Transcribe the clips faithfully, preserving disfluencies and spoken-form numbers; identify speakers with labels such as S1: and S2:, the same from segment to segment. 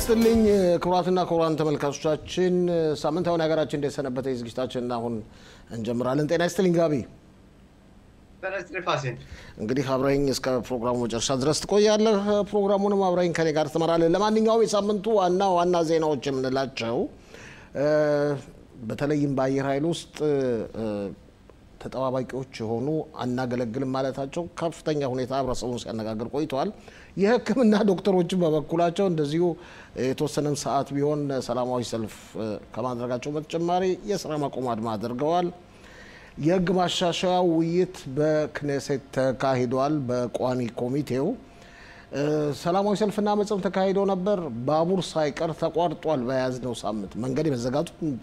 S1: ይስጥልኝ ክቡራትና ክቡራን ተመልካቾቻችን ሳምንታዊ ነገራችን እንደሰነበተ ዝግጅታችንን አሁን እንጀምራለን ጤና ይስጥልኝ ጋቢ
S2: ጤና ይስጥልኝ ፋሲል
S1: እንግዲህ አብራኝ እስከ ፕሮግራሙ መጨረሻ ድረስ ትቆያለህ ፕሮግራሙንም አብራኝ ከኔ ጋር ትመራለህ ለማንኛውም የሳምንቱ ዋና ዋና ዜናዎች የምንላቸው በተለይም በአየር ኃይል ውስጥ ተጠባባቂዎች ሆኑ አናገለግልም ማለታቸው ከፍተኛ ሁኔታ አብራሰውን ሲያነጋግር ቆይቷል የህክምና ዶክተሮችን በበኩላቸው እንደዚሁ የተወሰነም ሰዓት ቢሆን ሰላማዊ ሰልፍ ከማድረጋቸው በተጨማሪ የሥራ ማቆም አድማ አድርገዋል የህግ ማሻሻያ ውይይት በክኔሴት ተካሂዷል በቋሚ ኮሚቴው ሰላማዊ ሰልፍና መጽም ተካሂዶ ነበር ባቡር ሳይቀር ተቋርጧል በያዝነው ሳምንት መንገድ የመዘጋቱ እንቱ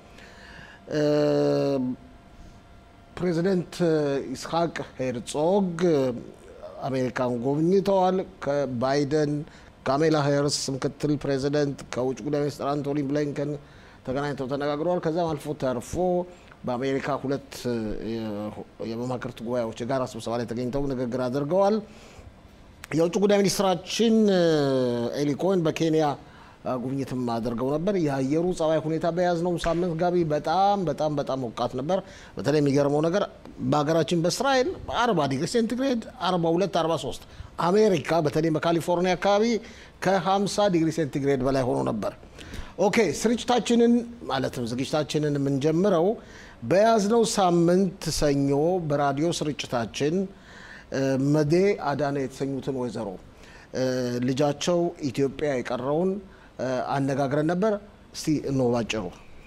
S1: ፕሬዚደንት ኢስሐቅ ሄርዞግ አሜሪካን ጎብኝተዋል ከባይደን ካሜላ ሃሪስ ምክትል ፕሬዚደንት ከውጭ ጉዳይ ሚኒስትር አንቶኒ ብሊንከን ተገናኝተው ተነጋግረዋል ከዛም አልፎ ተርፎ በአሜሪካ ሁለት የመማክርት ጉባኤዎች ጋር ስብሰባ ላይ ተገኝተው ንግግር አድርገዋል የውጭ ጉዳይ ሚኒስትራችን ኤሊ ኮሄን በኬንያ ጉብኝትም አድርገው ነበር የአየሩ ጸባይ ሁኔታ በያዝነው ሳምንት ጋቢ በጣም በጣም በጣም ሞቃት ነበር በተለይ የሚገርመው ነገር በአገራችን በእስራኤል አርባ ዲግሪ ሴንቲግሬድ አርባ ሁለት አርባ ሶስት አሜሪካ በተለይ በካሊፎርኒያ አካባቢ ከ50 ዲግሪ ሴንቲግሬድ በላይ ሆኖ ነበር ኦኬ ስርጭታችንን ማለትም ዝግጅታችንን የምንጀምረው በያዝነው ሳምንት ሰኞ በራዲዮ ስርጭታችን መዴ አዳነ የተሰኙትን ወይዘሮ ልጃቸው ኢትዮጵያ የቀረውን አነጋግረን ነበር እስቲ ነው ባጭሩ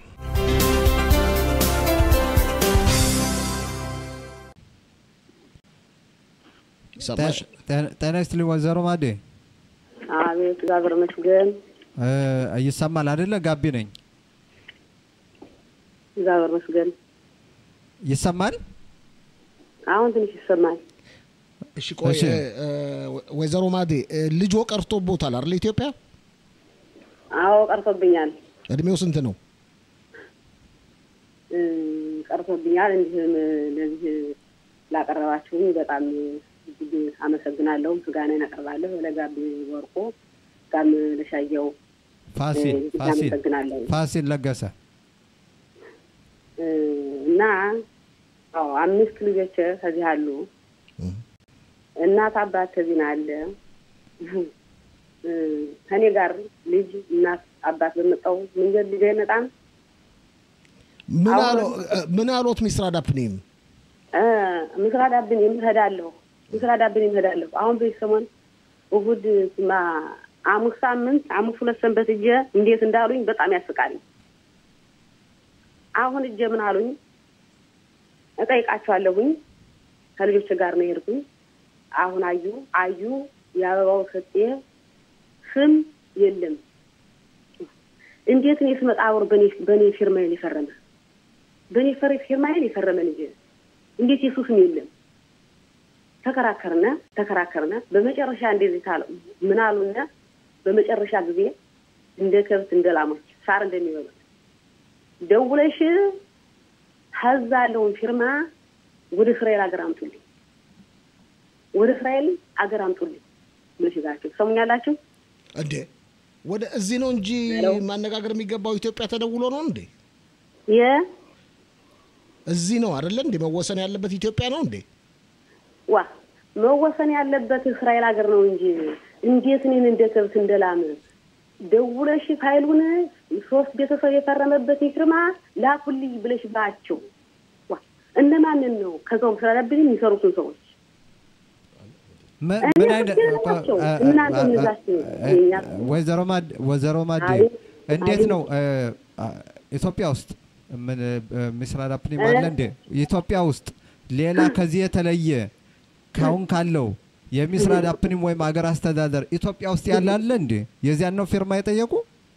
S3: ሰማሽ ተነስተል ወዘሮ ማዴ
S4: አቤት ጋብር መስገን
S3: እየሰማል አይደለ ጋቢ ነኝ
S4: ጋብር መስገን
S3: ይሰማል
S4: አሁን ትንሽ ይሰማል
S1: እሺ ቆይ ወዘሮ ማዴ ልጆ ቀርቶቦታል አይደል ኢትዮጵያ
S4: አዎ ቀርቶብኛል
S1: እድሜው ስንት ነው
S4: ቀርቶብኛል እንዴ ለዚህ ላቀረባችሁ በጣም እጅግ አመሰግናለሁ ምስጋናዬን አቀርባለሁ ለጋቢ ወርቆ ጋም ለሻየው
S3: ፋሲል ፋሲል ፋሲል ለገሰ
S4: እና አዎ አምስት ልጆች ከዚህ አሉ እናት አባት ከዚህ አለ ከኔ ጋር ልጅ እናት አባት በመጣው መንገድ ልጅ አይመጣም
S1: ምን አሎ ምን አሎት ሚስራዳፕኒም
S4: እ ሚስራዳፕኒም ሄዳለሁ ሚስራዳፕኒም ሄዳለሁ አሁን በሰሞን እሁድ ማ አሙስ ሳምንት አሙስ ሁለት ሰንበት እጄ እንዴት እንዳሉኝ በጣም ያስቃል አሁን እጄ ምን አሉኝ እጠይቃቸዋለሁኝ ከልጆች ጋር ነው የሄድኩኝ አሁን አዩ አዩ ያበባው ሰጤ ስም የለም እንዴት ነው ስመጣ አውር በኔ በኔ ፊርማ ይፈረመ በኔ ፈሪ ፊርማ ይፈረመ ልጅ እንዴት ኢየሱስ ነው የለም ተከራከርና ተከራከርና በመጨረሻ እንደዚህ ታለው ምን አሉና በመጨረሻ ጊዜ እንደ ከብት እንደላሞች ሳር እንደሚበሉ ደውለሽ ሐዛለውን ፊርማ ወደ እስራኤል አገር አምጡልኝ ወደ እስራኤል አገር አምጡልኝ ምንሽጋችሁ ሰሙኛላችሁ
S1: እንዴ ወደ እዚህ ነው እንጂ ማነጋገር የሚገባው ኢትዮጵያ ተደውሎ ነው እንዴ
S4: የ
S1: እዚህ ነው አይደል እንዴ መወሰን ያለበት ኢትዮጵያ ነው እንዴ
S4: ዋ መወሰን ያለበት እስራኤል አገር ነው እንጂ እንዴት ነን እንደ ከብት እንደላም ደውለሽ ፋይሉን ሶስት ቤተሰብ የፈረመበት ይክርማ ላኩልኝ ብለሽ ባቸው ዋ እነማንን ነው ከዛው ስለረብኝ የሚሰሩትን ሰዎች
S3: ምን አይነት ወዘሮ ማድ ወዘሮ ማድ እንዴት ነው ኢትዮጵያ ውስጥ ምን ሚስራዳፕኒ ማለት እንደ ኢትዮጵያ ውስጥ ሌላ ከዚህ የተለየ ካውን ካለው የሚስራዳፕኒ ወይ ማገር አስተዳደር ኢትዮጵያ ውስጥ ያለ አለ እንዴ የዚያን ነው ፊርማ የጠየቁ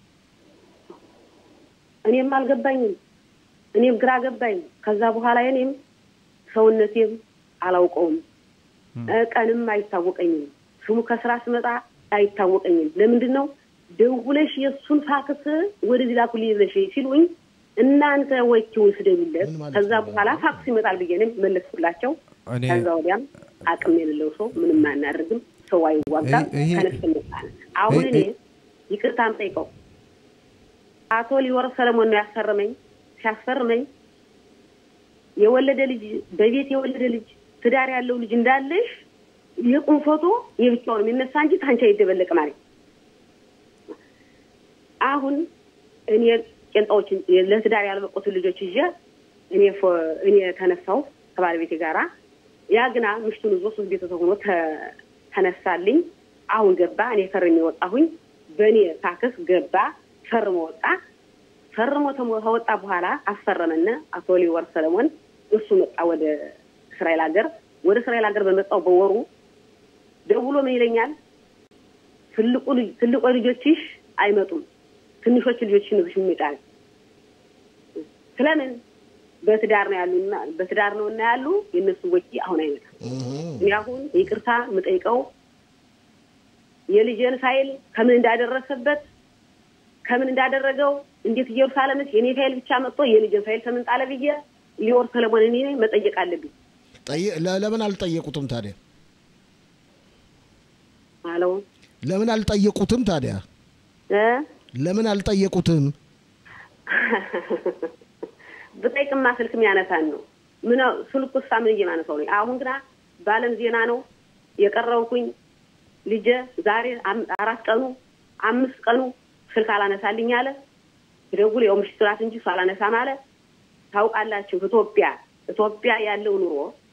S4: እኔም አልገባኝም እኔም ግራ ገባኝ ከዛ በኋላ እኔም ሰውነቴም አላውቀውም ቀንም አይታወቀኝም ስሙ ከስራ ስመጣ አይታወቀኝም ለምንድን ነው ደውለሽ የሱን ፋክስ ወደዚህ ላኩልኝ ብለሽ ሲሉኝ እናንተ ወጪውን ስደብለት ከዛ በኋላ ፋክስ ይመጣል ብዬንም መለስኩላቸው ከዛ ወዲያም አቅም የሌለው ሰው ምንም ማናደርግም ሰው አይዋጋም ከነፍስ ይመጣል አሁን እኔ ይቅርታም ጠይቀው አቶ ሊወር ሰለሞን ነው ያስፈረመኝ ሲያስፈርመኝ የወለደ ልጅ በቤት የወለደ ልጅ ትዳር ያለው ልጅ እንዳለሽ የቁም ፎቶ የብቻውን የሚነሳ እንጂ ታንቻ ይደበለቅ ማለት አሁን እኔ ቄንጣዎች ለትዳር ያልበቁት ልጆች ይዤ እኔ እኔ ተነሳው ከባለቤቴ ጋራ ያ ግና ምሽቱን ዞ ሶስት ቤተሰብ ሆኖ ተነሳልኝ አሁን ገባ እኔ ፈርሜ ወጣሁኝ በእኔ ታክስ ገባ ፈርሞ ወጣ ፈርሞ ተወጣ በኋላ አስፈረመና አቶ ሊወር ሰለሞን እሱ መጣ ወደ እስራኤል ሀገር ወደ እስራኤል ሀገር በመጣው በወሩ ደውሎ ምን ይለኛል ትልቁ ትልቁ ልጆችሽ አይመጡም ትንሾች ልጆችሽ ነው የሚመጣው ስለምን በትዳር ነው ያሉና በትዳር ነውና ያሉ የነሱ ወጪ አሁን አይመጣም ያሁን ይቅርታ መጠይቀው የልጅን ፋይል ከምን እንዳደረሰበት ከምን እንዳደረገው እንዴት ኢየሩሳሌምስ የኔ ፋይል ብቻ መጥቶ የልጅን ፋይል ከምን ጣለ ብዬ ሊወር ሰለሞን እኔ መጠየቅ አለብኝ
S1: ለምን አልጠየቁትም ታዲያ
S4: አሎ
S1: ለምን አልጠየቁትም ታዲያ
S4: እ
S1: ለምን አልጠየቁትም
S4: በጠይቅማ ስልክም ያነሳን ነው ምን ስልኩስ ምን እየማነሳው ነው አሁን ግና ባለም ዜና ነው የቀረውኩኝ ልጅ ዛሬ አራት ቀኑ አምስት ቀኑ ስልክ አላነሳልኝ አለ ደውል የው ምሽትራት እንጂ ሳላነሳ ማለት ታውቃላችሁ ኢትዮጵያ ኢትዮጵያ ያለው ኑሮ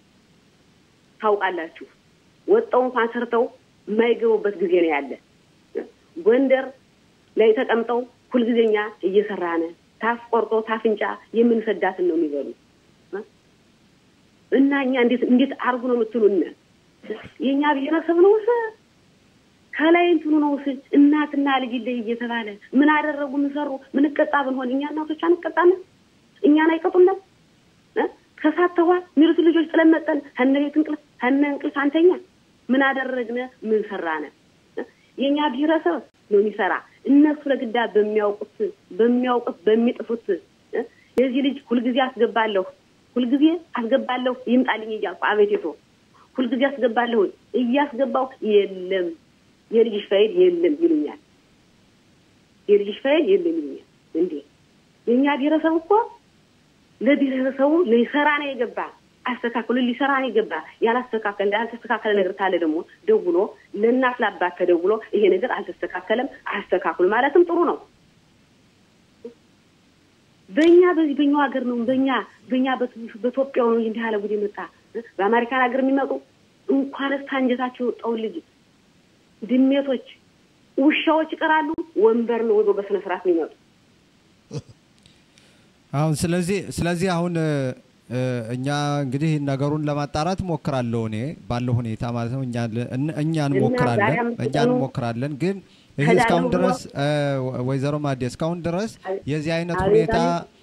S4: ታውቃላችሁ ወጣው እንኳን ሰርተው ማይገቡበት ጊዜ ነው ያለ ጎንደር ላይ ተቀምጠው ሁሉ ጊዜኛ እየሰራነ ታፍ ቆርጦ ታፍንጫ የምንሰዳትን ነው የሚበሉ እናኛ እንዴት እንዴት አርጉ ነው የምትሉና የኛ ብሔረሰብ ነው ወሰ ከላይ እንትኑ ነው ወሰ እናትና ልጅ ላይ እየተባለ ምን አደረጉ ምን ሰሩ ምን ቀጣ ብንሆን እኛ እናቶች አንቀጣነ እኛን አይቀጡልን ከሳተዋ ምርት ልጆች ጥለመጠን ሀነቤት እንቅልፍ ሀነ እንቅልፍ አንተኛ ምን አደረግነ ምን ሰራነ የኛ ብሔረሰብ ነው የሚሰራ እነሱ ለግዳ በሚያውቁት በሚያውቁት በሚጥፉት የዚህ ልጅ ሁሉ ጊዜ አስገባለሁ ሁሉ ጊዜ አስገባለሁ ይምጣልኝ ይያልኩ አቤቴቶ ሁሉ ጊዜ አስገባለሁ እያስገባው የለም የልጅ ፋይል የለም ይሉኛል የልጅ ፋይል የለም ይሉኛል እንዴ የኛ ብሔረሰብ እኮ ለብሔረሰቡ ለይሰራ ነው የገባ አስተካክሉ ሊሰራ ነው የገባ ያላስተካከለ ያልተስተካከለ ነገር ታለ ደግሞ ደውሎ ለእናት ለአባት ተደውሎ ይሄ ነገር አልተስተካከለም አስተካክሉ ማለትም ጥሩ ነው በእኛ በዚህ በእኛው ሀገር ነው በእኛ በእኛ በኢትዮጵያው ነው እንዲህ ያለ ጉድ መጣ በአሜሪካን ሀገር የሚመጡ እንኳን ታንጀታቸው ወጣው ልጅ ድሜቶች ውሻዎች ይቀራሉ ወንበር ነው ወዶ በስነ ስርዓት ነው የሚመጡ
S3: አሁን ስለዚህ ስለዚህ አሁን እኛ እንግዲህ ነገሩን ለማጣራት ሞክራለሁ እኔ ባለው ሁኔታ ማለት ነው እኛ እኛን ሞክራለን እኛን ሞክራለን ግን ይሄ እስካሁን ድረስ ወይዘሮ ማዴ እስካሁን ድረስ የዚህ አይነት ሁኔታ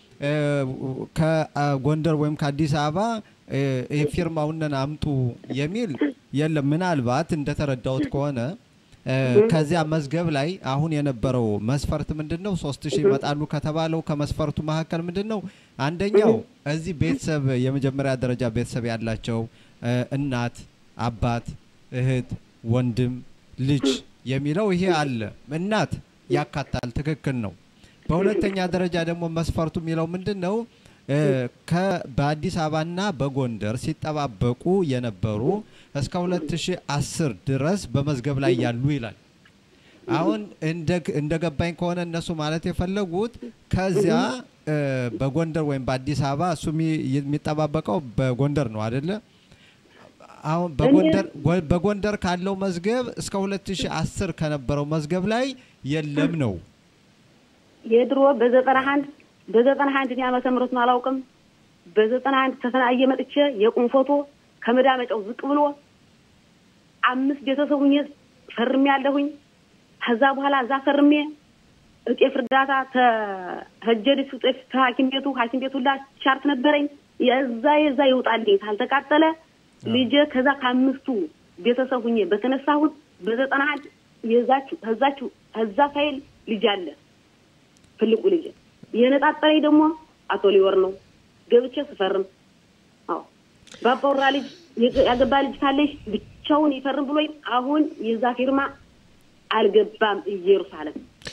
S3: ከጎንደር ወይም ከአዲስ አበባ ፊርማውን አምጡ የሚል የለም ምናልባት እንደተረዳውት ከሆነ ከዚያ መዝገብ ላይ አሁን የነበረው መስፈርት ምንድነው ሶስት ሺህ መጣሉ ከተባለው ከመስፈርቱ መካከል ምንድነው አንደኛው እዚህ ቤተሰብ የመጀመሪያ ደረጃ ቤተሰብ ያላቸው እናት አባት እህት ወንድም ልጅ የሚለው ይሄ አለ እናት ያካታል ትክክል ነው በሁለተኛ ደረጃ ደግሞ መስፈርቱ የሚለው ምንድነው ከበአዲስ አበባና በጎንደር ሲጠባበቁ የነበሩ እስከ ሁለት ሺህ አስር ድረስ በመዝገብ ላይ ያሉ ይላል አሁን እንደ እንደገባኝ ከሆነ እነሱ ማለት የፈለጉት ከዚያ በጎንደር ወይም በአዲስ አበባ እሱ የሚጠባበቀው በጎንደር ነው አይደለ አሁን በጎንደር በጎንደር ካለው መዝገብ እስከ ሁለት ሺህ አስር ከነበረው መዝገብ ላይ የለም ነው
S4: የድሮ በዘጠና አንድ በዘጠና አንድ ዓመተ ምህረት ነው አላውቅም በዘጠና አንድ ተፈናየ መጥቼ የቁም ፎቶ ከመዳመጫው ዝቅ ብሎ አምስት ቤተሰቡኝ ፈርሜ ያለሁኝ ከዛ በኋላ ዛ ፈርሜ እጤፍ እርዳታ ተጀድሱ ጤፍ ታኪም ቤቱ ሐኪም ቤቱ ላ ቻርት ነበረኝ የዛ የዛ ይውጣልኝ ታልተቃጠለ ልጅ ከዛ ከአምስቱ ቤተሰቡኝ በተነሳሁት በዘጠና አንድ የዛችሁ ከዛችሁ ከዛ ፋይል ልጅ አለ ፍልቁ ልጅ የነጣጣይ ደግሞ አቶ ሊወር ነው ገብቼ ስፈርም አዎ ባባውራ ልጅ ያገባ ልጅ ካለሽ ብቻውን ይፈርም ብሎኝ አሁን የዛ ፊርማ አልገባም ኢየሩሳሌም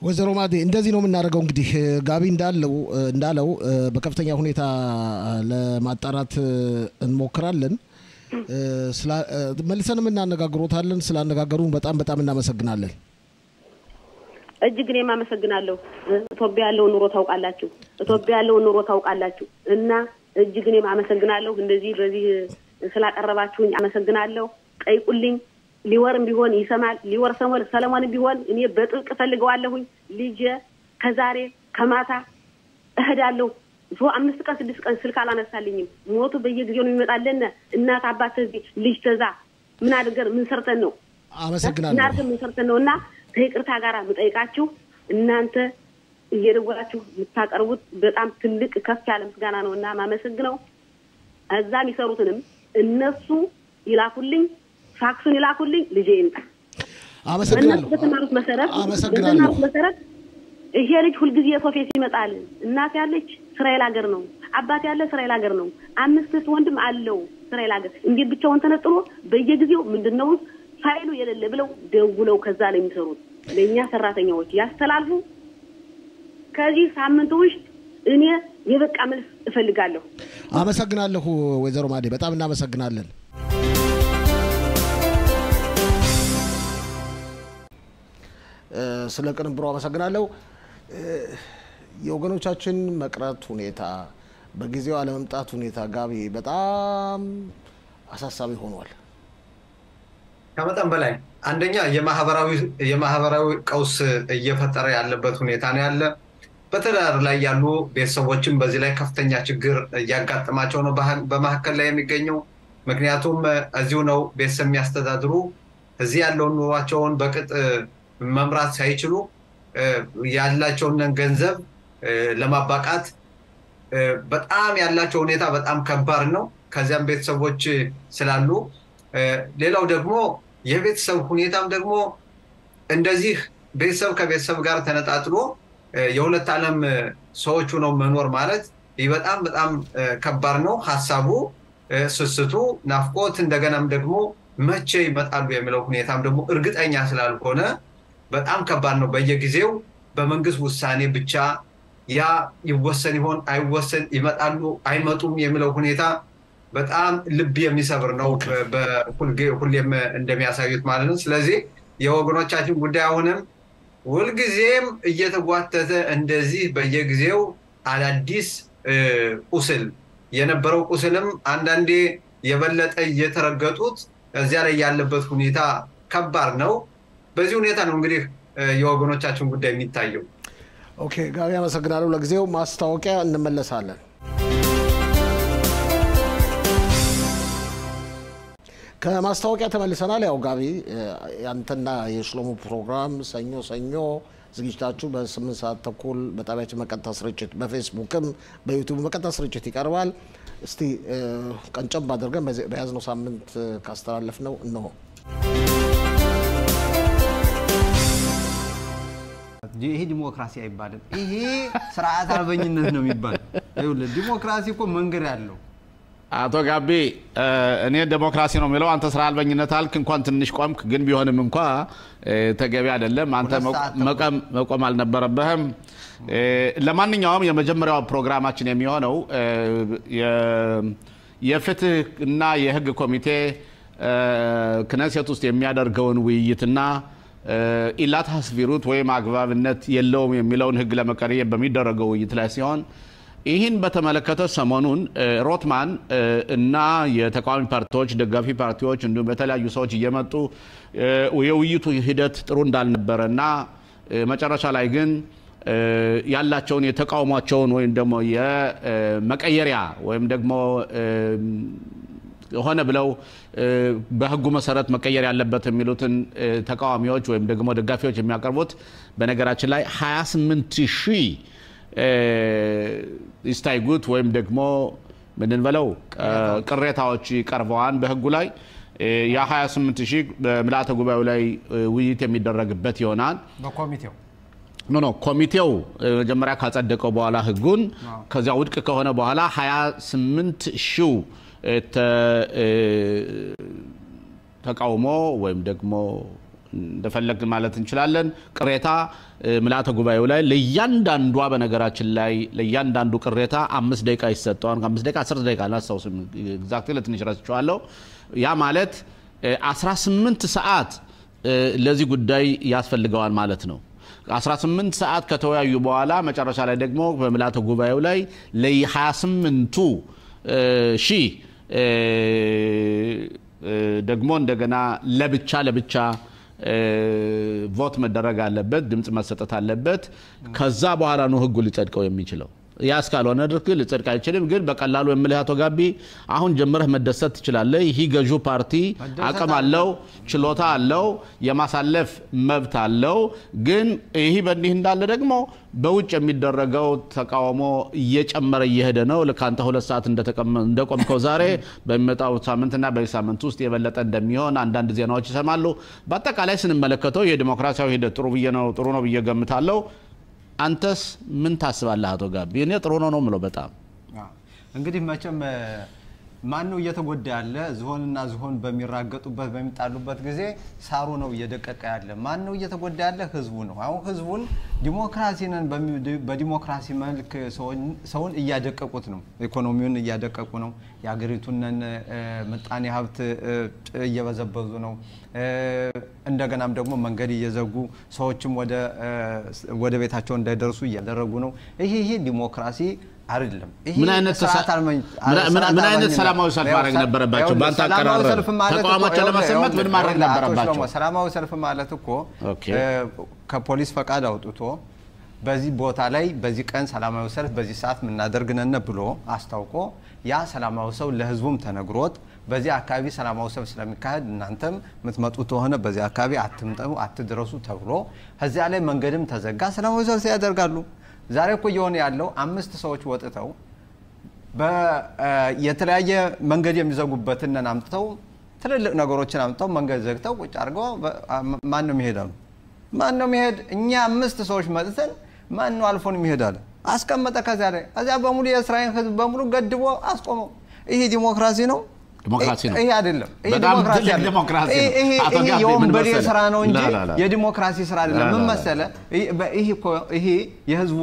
S1: ወዘሮ ማዴ እንደዚህ ነው የምናደርገው እንግዲህ ጋቢ እንዳለው እንዳለው በከፍተኛ ሁኔታ ለማጣራት እንሞክራለን ስለ መልሰንም እናነጋግሮታለን ስላነጋገሩን በጣም በጣም እናመሰግናለን
S4: እጅግ እኔም አመሰግናለሁ ኢትዮጵያ ያለው ኑሮ ታውቃላችሁ ኢትዮጵያ ያለው ኑሮ ታውቃላችሁ እና እጅግ እኔም አመሰግናለሁ እንደዚህ በዚህ ስላቀረባችሁኝ አመሰግናለሁ ጠይቁልኝ ሊወርም ቢሆን ይሰማል ሊወር ሰሞን ሰለሞን ቢሆን እኔ በጥልቅ ፈልገዋለሁኝ ልጅ ከዛሬ ከማታ እሄዳለሁ ሶ አምስት ቀን ስድስት ቀን ስልክ አላነሳልኝም ሞቱ በየጊዜው ነው የሚመጣልን እናት አባት ልጅ ተዛ ምን አድርገን ምን ሰርተን ነው
S1: አመሰግናለሁ
S4: እናት ምን ሰርተን ነውና ተይቅርታ ጋራ መጠይቃችሁ እናንተ እየደወላችሁ የምታቀርቡት በጣም ትልቅ ከፍ ያለ ምስጋና ነውና ማመሰግነው አዛም ይሰሩትንም እነሱ ይላኩልኝ ፋክሱን ይላኩልኝ ልጄ ይምጣ
S1: አመሰግናለሁ
S4: በተማሩት መሰረት
S1: አመሰግናለሁ
S4: መሰረት ይሄ ልጅ ሁሉ ጊዜ ሶፊያ ይመጣል እናት ያለች እስራኤል ሀገር ነው አባት ያለ እስራኤል ሀገር ነው አምስት ወንድም አለው እስራኤል ሀገር እንዴ ብቻውን ተነጥሮ በየጊዜው ምንድነው ፋይሉ የሌለ ብለው ደውለው ከዛ ላይ የሚሰሩት ለኛ ሰራተኛዎች ያስተላልፉ ከዚህ ሳምንት ውስጥ እኔ የበቃ መልስ እፈልጋለሁ
S1: አመሰግናለሁ ወይዘሮ ማዴ በጣም እናመሰግናለን ስለ ቅንብሩ አመሰግናለሁ የወገኖቻችን መቅረት ሁኔታ በጊዜው አለመምጣት ሁኔታ ጋቢ በጣም አሳሳቢ ሆኗል
S2: ከመጠን በላይ አንደኛ የማህበራዊ የማህበራዊ ቀውስ እየፈጠረ ያለበት ሁኔታ ነው ያለ በተዳር ላይ ያሉ ቤተሰቦችን በዚህ ላይ ከፍተኛ ችግር ያጋጥማቸው ነው በማህከል ላይ የሚገኘው ምክንያቱም እዚሁ ነው ቤተሰብ የሚያስተዳድሩ እዚህ ያለው ኑሯቸውን በቅጥ መምራት ሳይችሉ ያላቸውን ገንዘብ ለማባቃት በጣም ያላቸው ሁኔታ በጣም ከባድ ነው ከዚያም ቤተሰቦች ስላሉ ሌላው ደግሞ የቤተሰብ ሁኔታም ደግሞ እንደዚህ ቤተሰብ ከቤተሰብ ጋር ተነጣጥሎ የሁለት ዓለም ሰዎች ነው መኖር ማለት ይህ በጣም በጣም ከባድ ነው ሐሳቡ ስስቱ ናፍቆት እንደገናም ደግሞ መቼ ይመጣሉ የሚለው ሁኔታም ደግሞ እርግጠኛ ስላልሆነ በጣም ከባድ ነው በየጊዜው በመንግስት ውሳኔ ብቻ ያ ይወሰን ይሆን አይወሰን ይመጣሉ አይመጡም የሚለው ሁኔታ በጣም ልብ የሚሰብር ነው በሁሌም እንደሚያሳዩት ማለት ነው ስለዚህ የወገኖቻችን ጉዳይ አሁንም ሁልጊዜም እየተጓተተ እንደዚህ በየጊዜው አዳዲስ ቁስል የነበረው ቁስልም አንዳንዴ የበለጠ እየተረገጡት እዚያ ላይ ያለበት ሁኔታ ከባድ ነው በዚህ ሁኔታ ነው እንግዲህ የወገኖቻችን ጉዳይ የሚታየው
S1: ኦኬ ጋቢ አመሰግናለሁ ለጊዜው ማስታወቂያ እንመለሳለን ከማስታወቂያ ተመልሰናል ያው ጋቢ ያንተና የሽሎሙ ፕሮግራም ሰኞ ሰኞ ዝግጅታችሁ በስምንት ሰዓት ተኩል በጣቢያችን መቀጣ ስርጭት በፌስቡክም በዩቲዩብ መቀጣ ስርጭት ይቀርባል እስቲ ቀንጨብ አድርገን በያዝነው ሳምንት ካስተላለፍነው ነው
S5: ይሄ ዲሞክራሲ አይባልም ይሄ ስርዓት አልበኝነት ነው የሚባል አይውል ዲሞክራሲ እኮ መንገድ ያለው
S6: አቶ ጋቢ እኔ ዲሞክራሲ ነው የሚለው አንተ ስራ አልበኝነት አልክ እንኳን ትንሽ ቆምክ ግን ቢሆንም እንኳን ተገቢ አይደለም አንተ መቆም መቆም አልነበረበህም ለማንኛውም የመጀመሪያው ፕሮግራማችን የሚሆነው የፍትህ እና የህግ ኮሚቴ ክነሴት ውስጥ የሚያደርገውን ውይይትና ኢላታ ስቪሩት ወይ ማግባብነት የለውም የሚለውን ህግ ለመቀየር በሚደረገው ውይይት ላይ ሲሆን ይህን በተመለከተ ሰሞኑን ሮትማን እና የተቃዋሚ ፓርቲዎች ደጋፊ ፓርቲዎች እንዲሁም በተለያዩ ሰዎች እየመጡ የውይይቱ ሂደት ጥሩ እንዳልነበረና መጨረሻ ላይ ግን ያላቸውን የተቃውሟቸውን ወይም ደግሞ የመቀየሪያ ወይም ደግሞ ሆነ ብለው በህጉ መሰረት መቀየር ያለበት የሚሉትን ተቃዋሚዎች ወይም ደግሞ ደጋፊዎች የሚያቀርቡት በነገራችን ላይ ሃያ ስምንት ሺህ ይስታይጉት ወይም ደግሞ ምን እንበለው ቅሬታዎች ቀርበዋል በህጉ ላይ ያ ሃያ ስምንት ሺህ በምላተ ጉባኤው ላይ ውይይት የሚደረግበት ይሆናል
S5: በኮሚቴው
S6: ኖ ኖ ኮሚቴው መጀመሪያ ካጸደቀው በኋላ ህጉን ከዚያ ውድቅ ከሆነ በኋላ ሃያ ስምንት ሺህ ተቃውሞ ወይም ደግሞ እንደፈለግ ማለት እንችላለን ቅሬታ ምልዓተ ጉባኤው ላይ ለያንዳንዷ በነገራችን ላይ ለያንዳንዱ ቅሬታ አምስት ደቂቃ ይሰጣው አምስት ደቂቃ አስር ደቂቃ አላስታውስም ኤግዛክትሊ ለትንሽ ረስቻለሁ ያ ማለት አስራ ስምንት ሰዓት ለዚህ ጉዳይ ያስፈልገዋል ማለት ነው አስራ ስምንት ሰዓት ከተወያዩ በኋላ መጨረሻ ላይ ደግሞ በምልዓተ ጉባኤው ላይ ለ28ቱ ሺ ደግሞ እንደገና ለብቻ ለብቻ ቮት መደረግ አለበት ድምጽ መሰጠት አለበት ከዛ በኋላ ነው ህጉ ሊጸድቀው የሚችለው ያስካልሆነ ድርክ ሊጸድቅ አይችልም ግን በቀላሉ የምልሃቶ ጋቢ አሁን ጀምረህ መደሰት ትችላለህ ይሄ ገጁ ፓርቲ አቀም አለው ችሎታ አለው የማሳለፍ መብት አለው ግን ይሄ በእንዲህ እንዳለ ደግሞ በውጭ የሚደረገው ተቃውሞ እየጨመረ እየሄደ ነው ለካንተ ሁለት ሰዓት እንደቆምከው ዛሬ በሚመጣው ሳምንትና በሳምንት ውስጥ የበለጠ እንደሚሆን አንዳንድ ዜናዎች ይሰማሉ በአጠቃላይ ስንመለከተው የዲሞክራሲያዊ ሂደት ጥሩ ብዬ ነው ጥሩ ነው ብዬ ገምታለሁ አንተስ ምን ታስባለህ አቶ ጋቢ እኔ ጥሩ ነው ነው ምለው በጣም
S5: እንግዲህ መቼም ማን ነው እየተጎዳ ያለ ዝሆንና ዝሆን በሚራገጡበት በሚጣሉበት ጊዜ ሳሩ ነው እየደቀቀ ያለ ማን ነው እየተጎዳ ያለ ህዝቡ ነው አሁን ህዝቡን ዲሞክራሲንን በዲሞክራሲ መልክ ሰውን እያደቀቁት ነው ኢኮኖሚውን እያደቀቁ ነው ያገሪቱን ምጣኔ ሀብት እየበዘበዙ ነው እንደገናም ደግሞ መንገድ እየዘጉ ሰዎችም ወደ ወደ ቤታቸው እንዳይደርሱ እያደረጉ ነው ይሄ ይሄ ዲሞክራሲ አይደለም
S6: ምን አይነት ምን አይነት ሰላማዊ ሰልፍ ማድረግ ነበረባቸው ባንታ ቀራረ ተቋማቸው ለማሰማት ምን ማድረግ ነበረባቸው
S5: ሰላማዊ ሰልፍ ማለት እኮ ከፖሊስ ፈቃድ አውጥቶ በዚህ ቦታ ላይ በዚህ ቀን ሰላማዊ ሰልፍ በዚህ ሰዓት ምን እናደርግነን ብሎ አስታውቆ ያ ሰላማዊ ሰው ለህዝቡም ተነግሮት በዚህ አካባቢ ሰላማዊ ሰልፍ ስለሚካሄድ እናንተም ምትመጡት ሆነ በዚህ አካባቢ አትምጠው አትድረሱ ተብሎ ከዚያ ላይ መንገድም ተዘጋ ሰላማዊ ሰልፍ ያደርጋሉ ዛሬ እኮ የሆነ ያለው አምስት ሰዎች ወጥተው በየተለያየ መንገድ የሚዘጉበትን አምጥተው ትልልቅ ነገሮችን አምጥተው መንገድ ዘግተው ቁጭ አድርገው ማን ነው የሚሄዳሉ ማን ነው የሚሄድ እኛ አምስት ሰዎች መጥተን ማን ነው አልፎን የሚሄዳል አስቀመጠ ከዛ ላይ እዚያ በሙሉ የእስራኤል ህዝብ በሙሉ ገድቦ አስቆመው ይሄ ዲሞክራሲ ነው
S6: ዲሞክራሲ ነው
S5: ይሄ አይደለም
S6: ይሄ ዲሞክራሲ ዲሞክራሲ
S5: ይሄ ይሄ የወንበዴ ስራ ነው እንጂ የዲሞክራሲ ስራ አይደለም ምን መሰለ ይሄ እኮ ይሄ የህዝቡ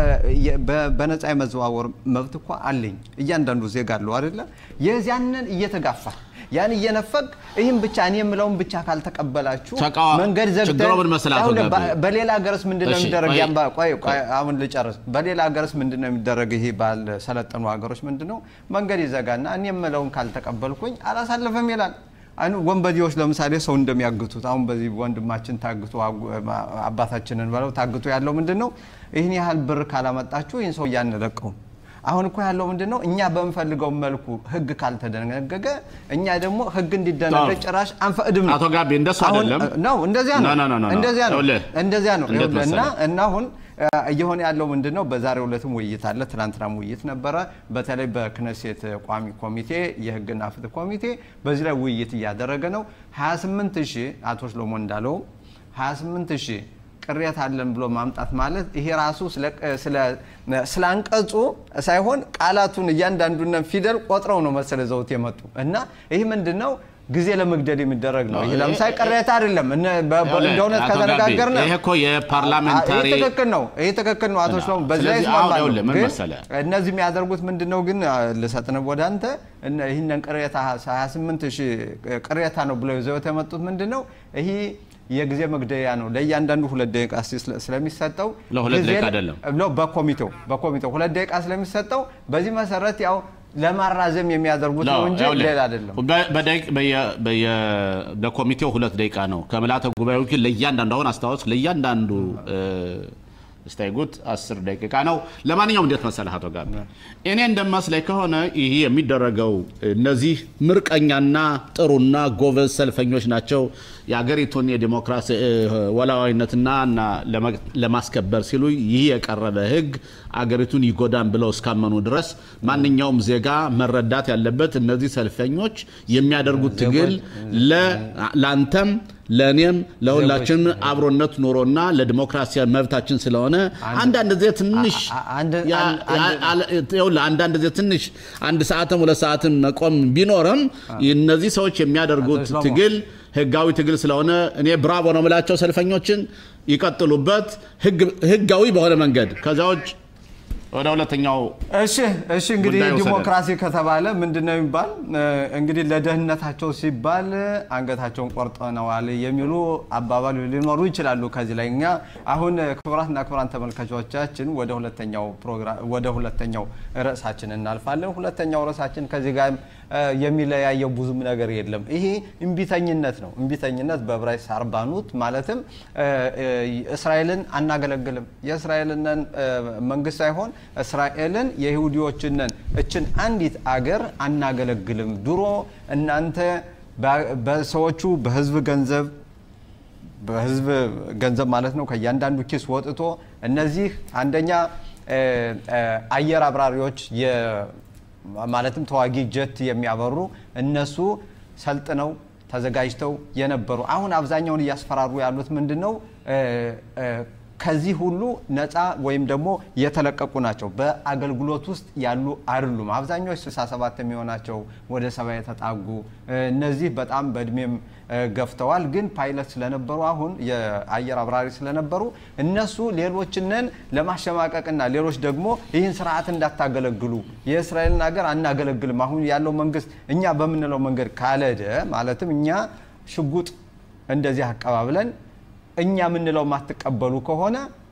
S5: በነፃ የመዘዋወር መብት እኮ አለኝ እያንዳንዱ ዜጋ አለው አይደለ የዚያንን እየተጋፋ ያን እየነፈቅ ይሄን ብቻ እኔ የምለውን ብቻ ካልተቀበላችሁ መንገድ ዘግተው በሌላ ሀገርስ ምንድነው የሚደረግ ያምባ ቆይ ቆይ አሁን ልጨርስ በሌላ ሀገርስ ምንድነው የሚደረግ ይሄ ባል ሰለጠኑ ሀገሮች ምንድነው መንገድ ይዘጋና እኔ የምለውን ካልተቀበልኩኝ አላሳልፈም ይላል አኑ ወንበዴዎች ለምሳሌ ሰው እንደሚያግቱት አሁን በዚህ ወንድማችን ታግቶ አባታችንን ባለው ታግቶ ያለው ምንድነው ይሄን ያህል ብር ካላመጣችሁ ይሄን ሰው ያንለቀው አሁን እኮ ያለው ምንድነው እኛ በመፈልገው መልኩ ህግ ካልተደነገገ እኛ ደግሞ ህግ እንዲደነገግ ጭራሽ አንፈቅድም
S6: አቶ ጋቢ እንደሱ አይደለም
S5: ነው እንደዚያ ነው እንደዚያ ነው እንደዚያ ነው እና እና አሁን እየሆነ ያለው ምንድነው በዛሬው ዕለትም ውይይት አለ ትናንትናም ውይይት ነበረ በተለይ በክነሴት ቋሚ ኮሚቴ የህግና ፍትህ ኮሚቴ በዚህ ላይ ውይይት እያደረገ ነው ሃያ ስምንት ሺህ አቶ ሽሎሞ እንዳለው ሃያ ስምንት ሺህ ቅሬታ አለን ብሎ ማምጣት ማለት ይሄ ራሱ ስለ ስለ ስላንቀጹ ሳይሆን ቃላቱን እያንዳንዱን ፊደል ቆጥረው ነው መሰለ ዘውት የመጡ እና ይሄ ምንድነው ጊዜ ለመግደል የሚደረግ ነው ይሄ ለምሳሌ ቅሬታ አይደለም እንደሆነ ከተነጋገርና
S6: ይሄ እኮ የፓርላሜንታሪ
S5: ይሄ ትክክል ነው ይሄ ትክክል ነው አቶ ሽሎሞ በዚህ ላይ ማማሉ እነዚህ የሚያደርጉት ምንድነው ግን ለሰጥነ ወዳንተ ይሄንን ቅሬታ ሃያ ስምንት ሺህ ቅሬታ ነው ብለው ዘውት የመጡት ምንድነው ይሄ የጊዜ መግደያ ነው ለያንዳንዱ ሁለት ደቂቃ ስለሚሰጠው
S6: ለሁለት ደቂቃ አይደለም
S5: ነው በኮሚቴው በኮሚቴው ሁለት ደቂቃ ስለሚሰጠው በዚህ መሰረት ያው ለማራዘም የሚያደርጉት ነው እንጂ ሌላ አይደለም
S6: በደቂቃ በየ በኮሚቴው ሁለት ደቂቃ ነው ከምልዓተ ጉባኤው ግን ለያንዳንዱ አሁን አስተዋጽ ለያንዳንዱ ስታይጉት አስር ደቂቃ ነው ለማንኛውም እንዴት መሰለህ አቶ ጋቢ እኔ እንደማስላይ ከሆነ ይሄ የሚደረገው እነዚህ ምርቀኛና ጥሩና ጎበዝ ሰልፈኞች ናቸው ያገሪቱን የዲሞክራሲ ወላዋይነትና ለማስከበር ሲሉ ይሄ የቀረበ ህግ አገሪቱን ይጎዳን ብለው እስካመኑ ድረስ ማንኛውም ዜጋ መረዳት ያለበት እነዚህ ሰልፈኞች የሚያደርጉት ትግል ለላንተም ለኔም ለሁላችንም አብሮነት ኖሮና ለዲሞክራሲያዊ መብታችን ስለሆነ አንድ አንድ ዘ ትንሽ ያው አንድ አንድ ዘ ትንሽ አንድ ሰዓትም ሁለት ሰዓትም መቆም ቢኖርም እነዚህ ሰዎች የሚያደርጉት ትግል ህጋዊ ትግል ስለሆነ እኔ ብራቮ ነው የምላቸው ሰልፈኞችን ይቀጥሉበት ህጋዊ በሆነ መንገድ ከዛው ወደ ሁለተኛው
S5: እሺ እሺ እንግዲህ ዲሞክራሲ ከተባለ ምንድነው የሚባል እንግዲህ ለደህንነታቸው ሲባል አንገታቸውን ቆርጠናዋል የሚሉ አባባሉ ሊኖሩ ይችላሉ ከዚህ ላይኛ አሁን ክብራትና ክብራን ተመልካቾቻችን ወደ ሁለተኛው ፕሮግራም ወደ ሁለተኛው ርዕሳችን እናልፋለን ሁለተኛው ርዕሳችን ከዚህ ጋር የሚለያየው ብዙም ነገር የለም ይሄ እንቢተኝነት ነው እንቢተኝነት በብራይ ሳርባኑት ማለትም እስራኤልን አናገለግልም የእስራኤልን መንግስት ሳይሆን እስራኤልን የይሁዲዎችን እችን አንዲት አገር አናገለግልም ድሮ እናንተ በሰዎቹ በህዝብ ገንዘብ በህዝብ ገንዘብ ማለት ነው ከያንዳንዱ ኪስ ወጥቶ እነዚህ አንደኛ አየር አብራሪዎች የ ማለትም ተዋጊ ጀት የሚያበሩ እነሱ ሰልጥነው ተዘጋጅተው የነበሩ አሁን አብዛኛውን ያስፈራሩ ያሉት ምንድነው ከዚህ ሁሉ ነፃ ወይም ደግሞ የተለቀቁ ናቸው በአገልግሎት ውስጥ ያሉ አይደሉም አብዛኛው ስልሳ ሰባት የሚሆናቸው ወደ ሰባ የተጣጉ እነዚህ በጣም በእድሜም ገፍተዋል ግን ፓይለት ስለነበሩ አሁን የአየር አብራሪ ስለነበሩ እነሱ ሌሎችንን ለማሸማቀቅና ሌሎች ደግሞ ይህን ስርዓት እንዳታገለግሉ የእስራኤልን ሀገር አናገለግልም አሁን ያለው መንግስት እኛ በመንለው መንገድ ካለደ ማለትም እኛ ሽጉጥ እንደዚህ አቀባብለን እኛ ምንለው ማትቀበሉ ከሆነ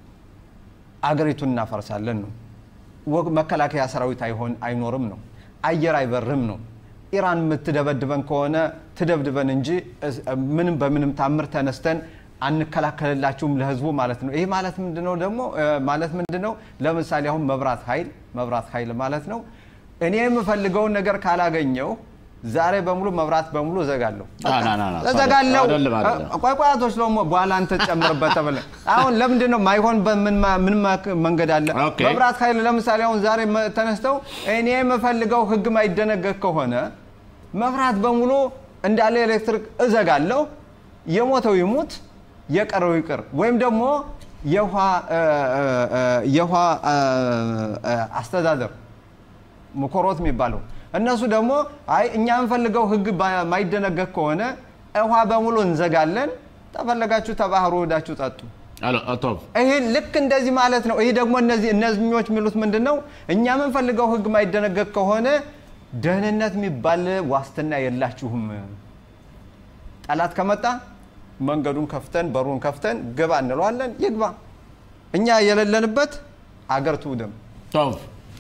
S5: አገሪቱን እናፈርሳለን ነው መከላከያ ሰራዊት አይሆን አይኖርም ነው አየር አይበርም ነው ኢራን ምትደበድበን ከሆነ ትደብድበን እንጂ ምንም በምንም ታምር ተነስተን አንከላከለላችሁም ለህዝቡ ማለት ነው ይሄ ማለት ምንድነው ደግሞ ማለት ምንድነው ለምሳሌ አሁን መብራት ኃይል መብራት ኃይል ማለት ነው እኔ የምፈልገው ነገር ካላገኘው ዛሬ በሙሉ መብራት በሙሉ ዘጋለሁ ዘጋለሁ ቋቋቶች ለሞ በኋላ አንተ ጨምርበት ተበለ አሁን ለምንድነው ማይሆን በምን ምን መንገድ አለ መብራት ኃይል ለምሳሌ አሁን ዛሬ ተነስተው እኔ የምፈልገው ህግ ማይደነገግ ከሆነ መብራት በሙሉ እንዳለ ኤሌክትሪክ እዘጋለሁ የሞተው ይሙት የቀረው ይቀር ወይም ደግሞ የውሃ የውሃ አስተዳደር ሙኮሮት የሚባለው እነሱ ደግሞ አይ እኛ እንፈልገው ህግ ማይደነገግ ከሆነ ውሃ በሙሉ እንዘጋለን ተፈለጋችሁ ተባህሩ ወዳችሁ ጠጡ
S6: አሎ አቶፍ
S5: ይሄ ልክ እንደዚህ ማለት ነው ይሄ ደግሞ እነዚህ እነዚህኞች ሚሉት ምንድነው እኛ እንፈልገው ህግ ማይደነገግ ከሆነ ደህንነት የሚባል ዋስትና የላችሁም ጠላት ከመጣ መንገዱን ከፍተን በሩን ከፍተን ግባ እንለዋለን ይግባ እኛ የለለንበት አገር ትውደም
S6: ቶፍ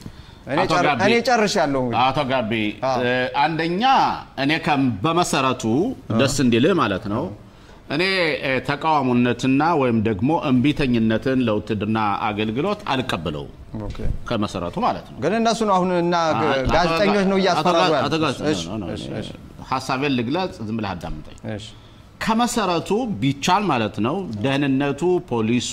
S5: እኔ ጨርሻለሁ
S6: አቶ ጋቢ አንደኛ እኔ ከም በመሰረቱ ደስ እንዲል ማለት ነው እኔ ተቃዋሙነትና ወይም ደግሞ እንቢተኝነትን ለውትድርና አገልግሎት አልቀበለው ኦኬ ከመሰረቱ ማለት ነው
S5: ግን እነሱ ነው አሁንና ጋዜጠኞች ነው ያስፈራሩ
S6: እሺ ሐሳቤን ልግለጽ ዝም ብለህ አዳምጠኝ እሺ ከመሰረቱ ቢቻል ማለት ነው ደህንነቱ ፖሊሱ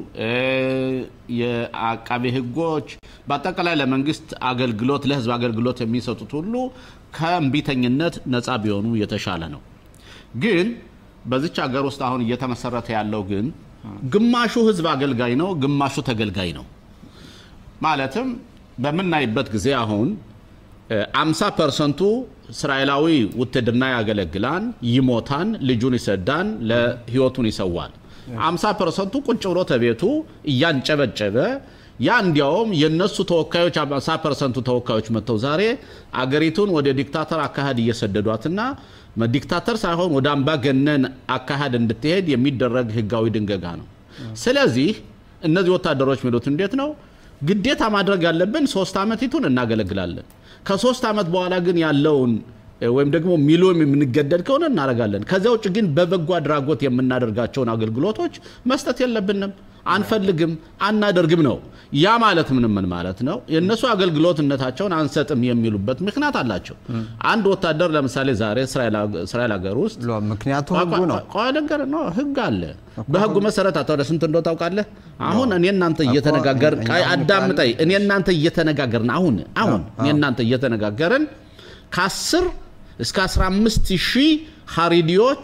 S6: የአቃቤ ህጎች በአጠቃላይ ለመንግስት አገልግሎት ለህዝብ አገልግሎት የሚሰጡት ሁሉ ከእምቢተኝነት ነፃ ቢሆኑ የተሻለ ነው ግን በዚች ሀገር ውስጥ አሁን እየተመሰረተ ያለው ግን ግማሹ ህዝብ አገልጋይ ነው ግማሹ ተገልጋይ ነው ማለትም በመናይበት ጊዜ አሁን አምሳ ፐርሰንት እስራኤላዊ ውትድርና ያገለግላል ይሞታን ልጁን ይሰዳን ለህይወቱን ይሰዋል አምሳ ፐርሰንት ቁጭ ብሎ ተቤቱ ያንጨበጨበ ያ እንዲያውም የነሱ ተወካዮች አምሳ ፐርሰንት ተወካዮች መተው ዛሬ አገሪቱን ወደ ዲክታተር አካሄድ እየሰደዷትና ዲክታተር ሳይሆን ወደ አምባገነን አካሄድ እንድትሄድ የሚደረግ ህጋዊ ድንገጋ ነው ስለዚህ እነዚህ ወታደሮች ሚሉት እንዴት ነው ግዴታ ማድረግ ያለብን ሶስት አመት ይቱን እናገለግላለን ከሶስት አመት በኋላ ግን ያለውን ወይም ደግሞ ሚሊዮን የምንገደድ ከሆነ እናረጋለን ከዛው ውጭ ግን በበጎ አድራጎት የምናደርጋቸውን አገልግሎቶች መስጠት የለብንም አንፈልግም አናደርግም ነው ያ ማለት ምን ምን ማለት ነው የነሱ አገልግሎትነታቸውን አንሰጥም የሚሉበት ምክንያት አላቸው አንድ ወታደር ለምሳሌ ዛሬ እስራኤል እስራኤል ሀገር ውስጥ
S5: ምክንያቱ ህጉ ነው
S6: ቆይ ነገር ነው ህግ አለ በህጉ መሰረት አታው ለስንት እንደው ታውቃለህ አሁን እኔ እናንተ እየተነጋገርን ቃይ አዳምጠይ እኔ እናንተ እየተነጋገርን አሁን አሁን እኔ እናንተ እየተነጋገርን ከ10 እስከ አስራ አምስት ሺህ ሐሪዲዎች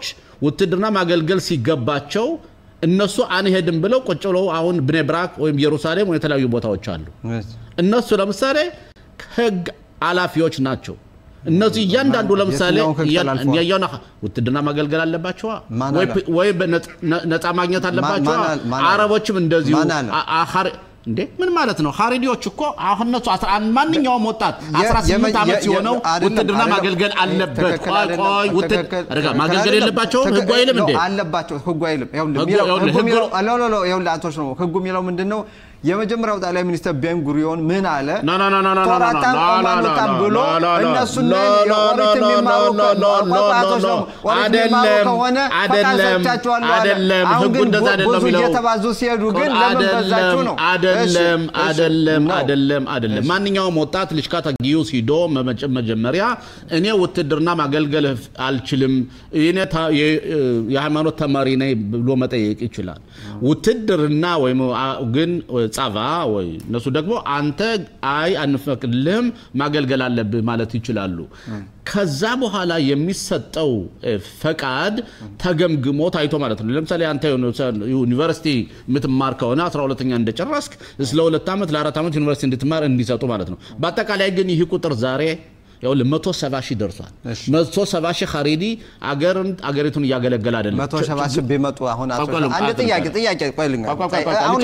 S6: ውትድርና ማገልገል ሲገባቸው እነሱ አንሄድም ብለው ቁጭ ብለው አሁን ብኔብራክ ወይም ኢየሩሳሌም ወይ የተለያዩ ቦታዎች አሉ እነሱ ለምሳሌ ህግ አላፊዎች ናቸው እነዚህ እያንዳንዱ ለምሳሌ ያያውና ውትድርና ማገልገል አለባቸው ወይ ወይ ነፃ ማግኘት አለባቸው አረቦችም እንደዚሁ እንዴ ምን ማለት ነው ሐሪዲዎች እኮ አሁን እነሱ ማንኛውም ወጣት አስራ ስምንት ዓመት ሲሆነው ውትድርና ማገልገል አለበት ቆይ ውትድርና ማገልገል የለባቸው ህጉ አይልም እንዴ
S5: አለባቸው ህጉ አይልም ህጉ የሚለው አሎ ሎ ሎ ይሁን አቶች ነው ህጉ የሚለው ምንድነው የመጀመሪያው ጠቅላይ ሚኒስትር ቤን ጉሪዮን ምን አለ ቶራታን ቆማሉታን ብሎ እነሱ ነው ወሪት የሚማሩ ቆጣቶች ነው ወሪት የሚማሩ ከሆነ
S6: አይደለም አይደለም ህጉ እንደዛ አይደለም
S5: የሚለው እየተባዙ ሲሄዱ ግን ለምን በዛችሁ ነው
S6: አይደለም አይደለም አይደለም አይደለም ማንኛውም ወጣት ልጅካታ ጊዩስ ሂዶ መጀመሪያ እኔ ውትድርና ማገልገል አልችልም እኔ የሃይማኖት ተማሪ ነኝ ብሎ መጠየቅ ይችላል ውትድርና ወይ ግን ጻቫ ወይ እነሱ ደግሞ አንተ አይ አንፈቅድልህም ማገልገል አለብህ ማለት ይችላሉ ከዛ በኋላ የሚሰጠው ፈቃድ ተገምግሞ ታይቶ ማለት ነው ለምሳሌ አንተ ዩኒቨርሲቲ ምትማር ከሆነ አስራ ሁለተኛ እንደጨረስክ ስለ ሁለት ዓመት ለአራት ዓመት ዩኒቨርሲቲ እንድትማር እንዲሰጡ ማለት ነው በአጠቃላይ ግን ይህ ቁጥር ዛሬ ያው ለመቶ ሰባ ሺህ ደርሷል መቶ ሰባ ሺህ ሐሪዲ አገርን አገሪቱን ያገለገለ አይደለም
S5: መቶ ሰባ ሺህ ቢመጡ አሁን አንድ ጥያቄ ጥያቄ ቆይልኝ
S6: አሁን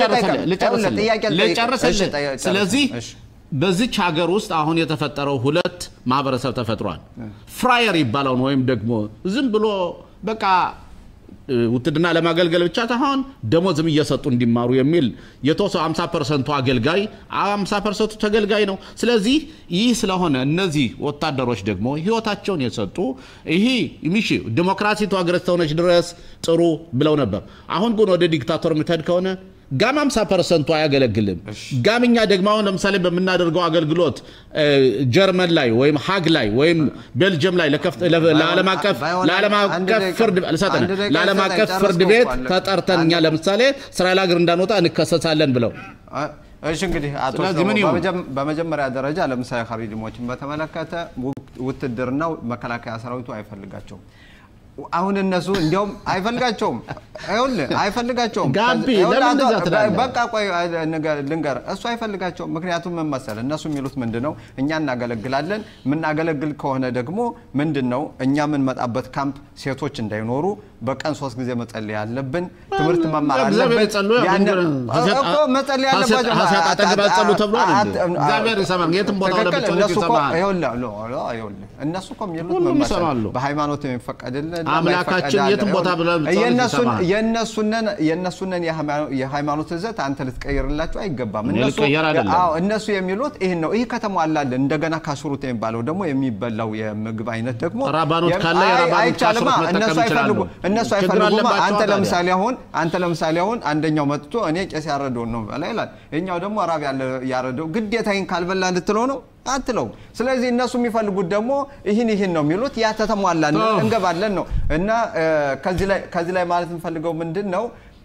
S6: ለጨረሰልኝ ስለዚህ በዚህ ሀገር ውስጥ አሁን የተፈጠረው ሁለት ማህበረሰብ ተፈጥሯል ፍራየር ይባላል ወይም ደግሞ ዝም ብሎ በቃ ውትድርና ለማገልገል ብቻ ታሆን ደሞዝም እየሰጡ እንዲማሩ የሚል የተወሰነ ሃምሳ ፐርሰንት አገልጋይ ሃምሳ ፐርሰንት ተገልጋይ ነው ስለዚህ ይህ ስለሆነ እነዚህ ወታደሮች ደግሞ ህይወታቸውን የሰጡ ይሄ ሚሺ ዲሞክራሲ ተዋግረስተውነች ድረስ ጥሩ ብለው ነበር አሁን ግን ወደ ዲክታቶር ምትሄድ ከሆነ ጋም ሃምሳ ፐርሰንት ያገለግልም ጋምኛ ደግሞ አሁን ለምሳሌ በመናደርገው አገልግሎት ጀርመን ላይ ወይም ሃግ ላይ ወይም ቤልጂየም ላይ ለከፍት ለዓለም አቀፍ ለዓለም አቀፍ ፍርድ ለሰጠን ለዓለም አቀፍ ፍርድ ቤት ተጠርተንኛ ለምሳሌ እስራኤል ሀገር እንዳንወጣ እንከሰሳለን ብለው
S5: እሺ እንግዲህ አቶ በመጀመሪያ ደረጃ ለምሳሌ ሐሪዲሞችን በተመለከተ ውትድርናው መከላከያ ሰራዊቱ አይፈልጋቸውም አሁን እነሱ እንዲያውም አይፈልጋቸውም አይውል አይፈልጋቸውም
S6: ጋቢ ለምን እንደዛት
S5: በቃ ቆይ ልንገር እሱ አይፈልጋቸውም ምክንያቱም መመሰል እነሱ የሚሉት ምንድነው እኛ እናገለግላለን ምን አገለግል ከሆነ ደግሞ ምንድነው እኛ ምን መጣበት ካምፕ ሴቶች እንዳይኖሩ በቀን ሶስት ጊዜ መጸለይ ያለብን ትምህርት መማር አለበት ያን እኮ መጸለይ ያለባቸው
S6: ሀሳብ አጠገብ ጸሉ ተብሏል እግዚአብሔር ይሰማል የትም ቦታ ወለብቻው ይሰማል
S5: አይውል አይውል እነሱ እኮ የሚሉት መመሰል በሃይማኖት የሚፈቀድልን
S6: አምላካችን የትም ቦታ ብለን
S5: የነሱን የነሱን የነሱን የሃይማኖት ዘት አንተ ልትቀይርላችሁ አይገባም እነሱ አዎ እነሱ የሚሉት ይሄን ነው ይሄ ከተሟላል እንደገና ካሽሩት የሚባለው ደግሞ የሚበላው የምግብ አይነት ደግሞ
S6: ራባኖት ካለ የራባኖት ካሽሩት
S5: እነሱ አይፈልጉ እነሱ አይፈልጉም አንተ ለምሳሌ አሁን አንተ ለምሳሌ አሁን አንደኛው መጥቶ እኔ ቄስ ያረደው ነው በላ ይላል እኛው ደግሞ ራብ ያለ ያረደው ግዴታዬን ካልበላ ልትለው ነው አትለው ስለዚህ እነሱ የሚፈልጉት ደግሞ ይሄን ይሄን ነው የሚሉት ያ ተተሟላን እንገባለን ነው እና ከዚህ ላይ ከዚህ ላይ ማለት እንፈልገው ምንድነው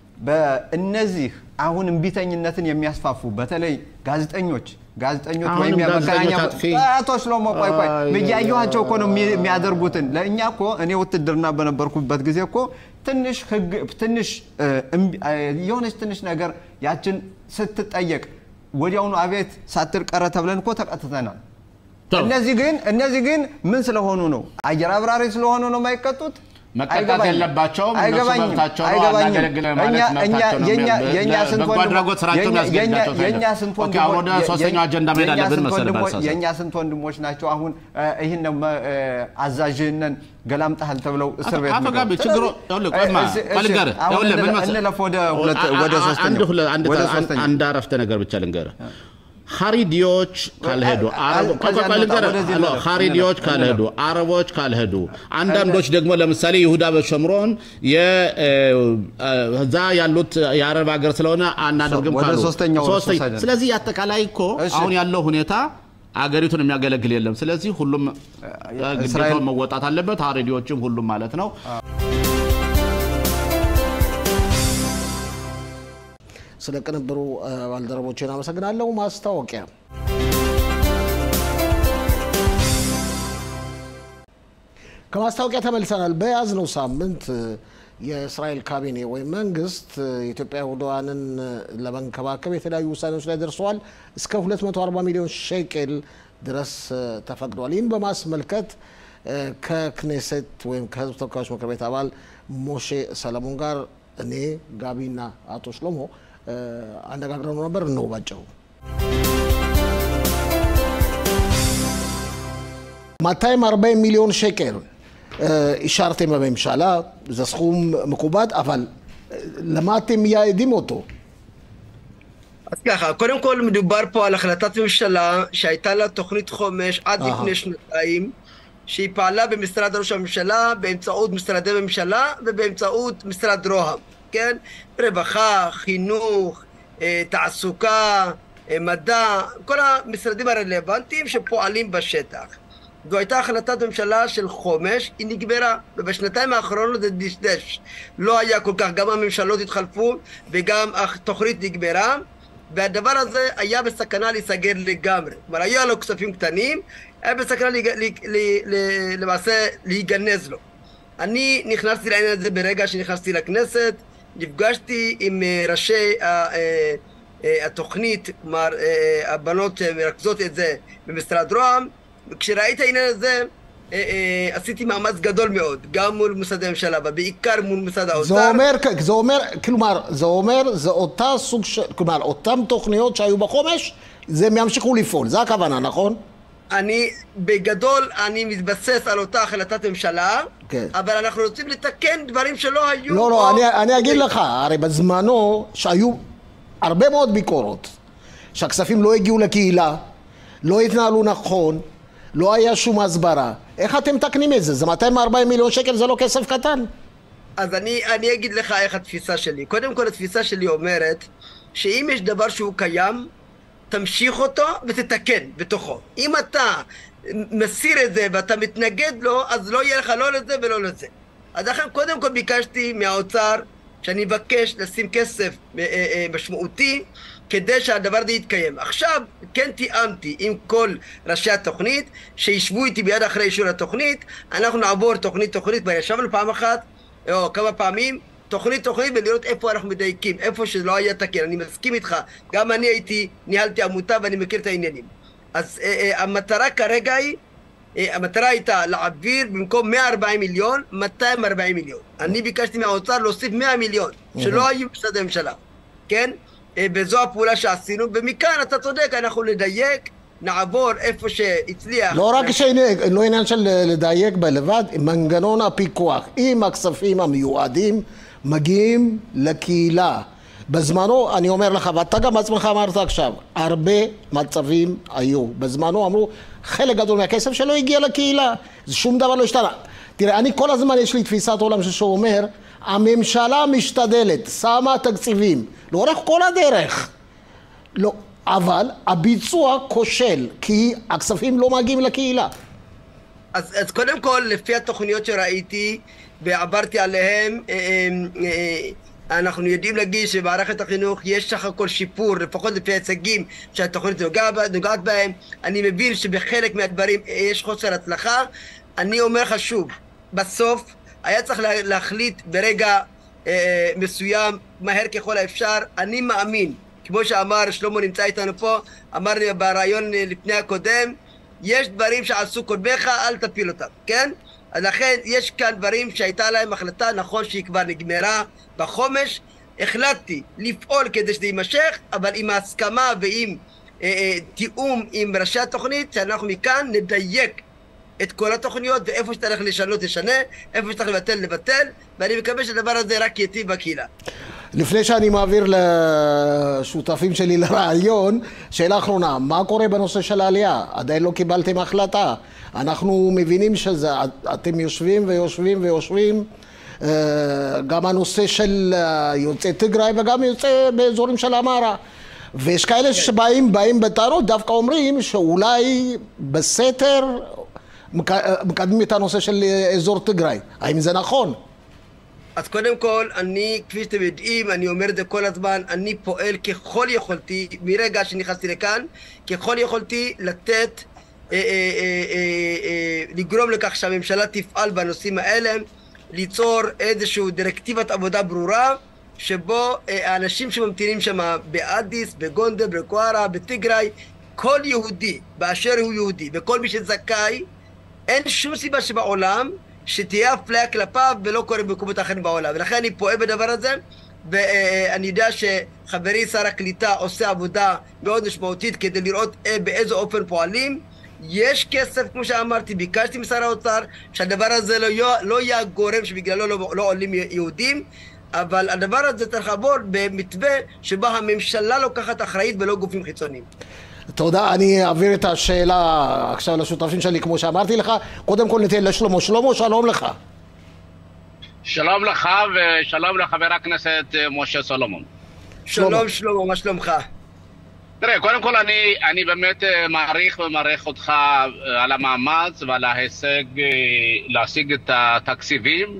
S5: በእነዚህ አሁን እንቢተኝነትን የሚያስፋፉ በተለይ ጋዜጠኞች ጋዜጠኞች ወይም ያመካኛ አቶች ለሞ ቆይ ቆይ በያዩዋቸው እኮ ነው የሚያደርጉትን ለኛ እኮ እኔ ውትድርና በነበርኩበት ጊዜ እኮ ትንሽ ህግ ትንሽ የሆነች ትንሽ ነገር ያችን ስትጠየቅ ወዲያውኑ አቤት ሳትር ቀረ ተብለን እኮ ተቀጥተናል እነዚህ ግን እነዚህ ግን ምን ስለሆኑ ነው አየር አብራሪ ስለሆኑ ነው ማይቀጡት
S6: መቀጣት ያለባቸው እነሱ መብታቸው ነው አናገለግለ ማለት መብታቸው ነው የኛ የኛ ስንት ወንድሞች የኛ ስንት ወንድሞች ወደ ሶስተኛው አጀንዳ መሄድ አለብን መሰለኝ
S5: የኛ ስንት ወንድሞች ናቸው አሁን ይሄን አዛዥነን ገላምጣል ተብለው እስር ቤት ነው
S6: አፈጋብ ችግሩ ያው ቆይማ ባልጋር ያው ምን መሰለኝ
S5: ወደ ሁለት ወደ ሶስተኛው
S6: አንድ አንድ አንድ አረፍተ ነገር ብቻ ልንገር ሐሪዲዎች ካልሄዱ አረብ ቆቆልንገር ሐሪዲዎች ካልሄዱ አረቦች ካልሄዱ አንዳንዶች ደግሞ ለምሳሌ ይሁዳ በሸምሮን የዛ ያሉት የአረብ ሀገር ስለሆነ አናደርግም ካሉ
S5: ሶስተኛው
S6: ስለዚህ ያጠቃላይ እኮ አሁን ያለው ሁኔታ አገሪቱን የሚያገለግል የለም ስለዚህ ሁሉም ግዴታው መወጣት አለበት ሐሪዲዎችም ሁሉም ማለት ነው
S1: ስለ ቅንብሩ ባልደረቦችን አመሰግናለሁ ማስታወቂያ ከማስታወቂያ ተመልሰናል። በያዝነው ሳምንት የእስራኤል ካቢኔ ወይም መንግስት የኢትዮጵያ ይሁዳውያንን ለመንከባከብ የተለያዩ ውሳኔዎች ላይ ደርሰዋል። እስከ ሁለት መቶ አርባ ሚሊዮን ሼኬል ድረስ ተፈቅዷል። ይህን በማስመልከት ከክኔሴት ወይም ከህዝብ ተወካዮች ምክር ቤት አባል ሞሼ ሰለሞን ጋር እኔ ጋቢና አቶ ሽሎሞ አነጋግረን ነበር ነው ባጭሩ። מאתיים וארבעים מיליון שקל אישרתם בממשלה, זה סכום מכובד, אבל למה אתם מייעדים אותו?
S7: אז ככה, קודם כל מדובר פה על החלטת ממשלה שהייתה לה תוכנית חומש עד לפני שנתיים, שהיא פעלה במשרד ראש הממשלה, באמצעות משרדי ממשלה ובאמצעות משרד רוה"מ, כן? רווחה, חינוך, תעסוקה, מדע, כל המשרדים הרלוונטיים שפועלים בשטח. זו הייתה החלטת ממשלה של חומש, היא נגמרה, ובשנתיים האחרונות זה דשדש. לא היה כל כך, גם הממשלות התחלפו וגם התוכנית נגמרה, והדבר הזה היה בסכנה להיסגר לגמרי. כלומר, היו לו כספים קטנים, היה בסכנה לי, לי, לי, לי, למעשה להיגנז לו. אני נכנסתי לעניין הזה ברגע שנכנסתי לכנסת, נפגשתי עם ראשי התוכנית, כלומר, הבנות שמרכזות את זה במשרד רוה"מ, וכשראיתי העניין הזה, עשיתי מאמץ גדול מאוד, גם מול משרדי הממשלה, ובעיקר מול משרד האוצר.
S1: זה אומר, זה אומר, כלומר, זה אומר, זה אותה סוג של, כלומר, אותם תוכניות שהיו בחומש, זה ימשיכו לפעול, זה הכוונה, נכון?
S7: אני, בגדול, אני מתבסס על אותה החלטת ממשלה, כן. אבל אנחנו רוצים לתקן דברים שלא היו...
S1: לא, לא, אני, אני אגיד לך, הרי בזמנו, שהיו הרבה מאוד ביקורות, שהכספים לא הגיעו לקהילה, לא התנהלו נכון, לא היה שום הסברה. איך אתם תקנים את זה? זה מאתיים וארבעים מיליון שקל, זה לא כסף קטן.
S7: אז אני, אני אגיד לך איך התפיסה שלי. קודם כל, התפיסה שלי אומרת שאם יש דבר שהוא קיים, תמשיך אותו ותתקן בתוכו. אם אתה מסיר את זה ואתה מתנגד לו, אז לא יהיה לך לא לזה ולא לזה. אז לכן, קודם כל ביקשתי מהאוצר שאני מבקש לשים כסף משמעותי, כדי שהדבר הזה יתקיים. עכשיו, כן תיאמתי עם כל ראשי התוכנית, שישבו איתי ביד אחרי אישור התוכנית, אנחנו נעבור תוכנית תוכנית, כבר ישבנו פעם אחת, או כמה פעמים, תוכנית תוכנית, ולראות איפה אנחנו מדייקים, איפה שלא היה תקין. אני מסכים איתך, גם אני הייתי, ניהלתי עמותה ואני מכיר את העניינים. אז אה, אה, המטרה כרגע היא, אה, המטרה הייתה להעביר במקום מאה וארבעים מיליון, מאתיים וארבעים מיליון. אני ביקשתי מהאוצר להוסיף מאה מיליון, שלא היו בסד הממשלה, כן? בזו הפעולה שעשינו, ומכאן אתה צודק, אנחנו נדייק, נעבור איפה שהצליח.
S1: לא רק שלא עניין של לדייק בלבד, מנגנון הפיקוח, אם הכספים המיועדים מגיעים לקהילה. בזמנו, אני אומר לך, ואתה גם עצמך אמרת עכשיו, הרבה מצבים היו. בזמנו אמרו, חלק גדול מהכסף שלא הגיע לקהילה. שום דבר לא השתנה. תראה, אני כל הזמן יש לי תפיסת עולם שאומר, הממשלה משתדלת, שמה תקציבים, לאורך כל הדרך. לא, אבל הביצוע כושל, כי הכספים לא מגיעים לקהילה.
S7: אז, אז קודם כל, לפי התוכניות שראיתי ועברתי עליהן, אנחנו יודעים להגיד שבמערכת החינוך יש סך הכל שיפור, לפחות לפי ההישגים שהתוכנית נוגעת בהם. אני מבין שבחלק מהדברים יש חוסר הצלחה. אני אומר לך שוב, בסוף, היה צריך להחליט ברגע אה, מסוים, מהר ככל האפשר. אני מאמין, כמו שאמר שלמה נמצא איתנו פה, אמר לי ברעיון לפני הקודם, יש דברים שעשו קודמיך, אל תפיל אותם, כן? אז לכן יש כאן דברים שהייתה להם החלטה, נכון שהיא כבר נגמרה בחומש, החלטתי לפעול כדי שזה יימשך, אבל עם ההסכמה ועם אה, אה, תיאום עם ראשי התוכנית, שאנחנו מכאן נדייק את כל התוכניות, ואיפה שצריך לשנות, לשנה, איפה שצריך לבטל, לבטל, ואני מקווה שהדבר הזה רק יטיב בקהילה.
S1: לפני שאני מעביר לשותפים שלי לרעיון, שאלה אחרונה, מה קורה בנושא של העלייה? עדיין לא קיבלתם החלטה. אנחנו מבינים שאתם יושבים ויושבים ויושבים, גם הנושא של יוצאי תיגראי וגם יוצאי באזורים של המערה. ויש כאלה שבאים באים בטענות, דווקא אומרים שאולי בסתר מקדמים את הנושא של אזור תיגראי. האם זה נכון?
S7: אז קודם כל, אני, כפי שאתם יודעים, אני אומר את זה כל הזמן, אני פועל ככל יכולתי, מרגע שנכנסתי לכאן, ככל יכולתי לתת לגרום לכך שהממשלה תפעל בנושאים האלה, ליצור איזושהי דירקטיבת עבודה ברורה, שבו האנשים שממתינים שם באדיס, בגונדר, בקוארה, בטיגריי, כל יהודי באשר הוא יהודי וכל מי שזכאי, אין שום סיבה שבעולם שתהיה אפליה כלפיו ולא קורה במקומות אחרים בעולם. ולכן אני פועל בדבר הזה, ואני יודע שחברי שר הקליטה עושה עבודה מאוד משמעותית כדי לראות באיזה אופן פועלים. יש כסף, כמו שאמרתי, ביקשתי משר האוצר שהדבר הזה לא יהיה, לא יהיה גורם שבגללו לא, לא עולים יהודים, אבל הדבר הזה צריך לעבור במתווה שבו הממשלה לוקחת אחראית ולא גופים חיצוניים.
S1: תודה, אני אעביר את השאלה עכשיו לשותפים שלי כמו שאמרתי לך. קודם כל ניתן לשלמה. שלמה, שלום לך.
S6: שלום לך ושלום לחבר הכנסת משה סולומון.
S7: שלום שלמה, מה שלומך?
S6: תראה, קודם כל אני, אני באמת מעריך ומעריך אותך על המאמץ ועל ההישג להשיג את התקציבים,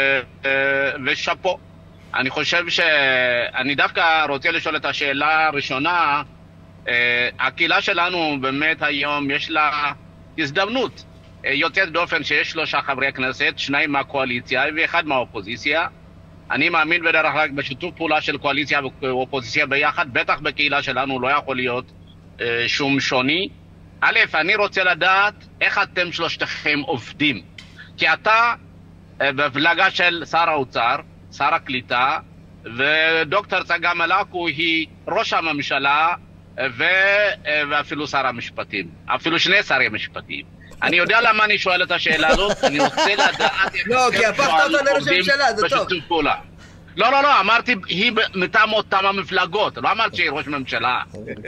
S6: ושפו. אני חושב שאני דווקא רוצה לשאול את השאלה הראשונה. הקהילה שלנו באמת היום יש לה הזדמנות יוצאת דופן שיש שלושה חברי כנסת, שניים מהקואליציה ואחד מהאופוזיציה. אני מאמין בדרך כלל בשיתוף פעולה של קואליציה ואופוזיציה ביחד, בטח בקהילה שלנו לא יכול להיות אה, שום שוני. א', אני רוצה לדעת איך אתם שלושתכם עובדים. כי אתה אה, בפלגה של שר האוצר, שר הקליטה, ודוקטור צגה מלקו היא ראש הממשלה ו, אה, ואפילו שר המשפטים, אפילו שני שרי משפטים. אני יודע למה אני שואל את השאלה הזאת, אני רוצה לדעת...
S7: לא, כי הפכת אותו לראש הממשלה, זה טוב.
S6: לא, לא, לא, אמרתי, היא מטעם אותם המפלגות, לא אמרתי שהיא ראש ממשלה.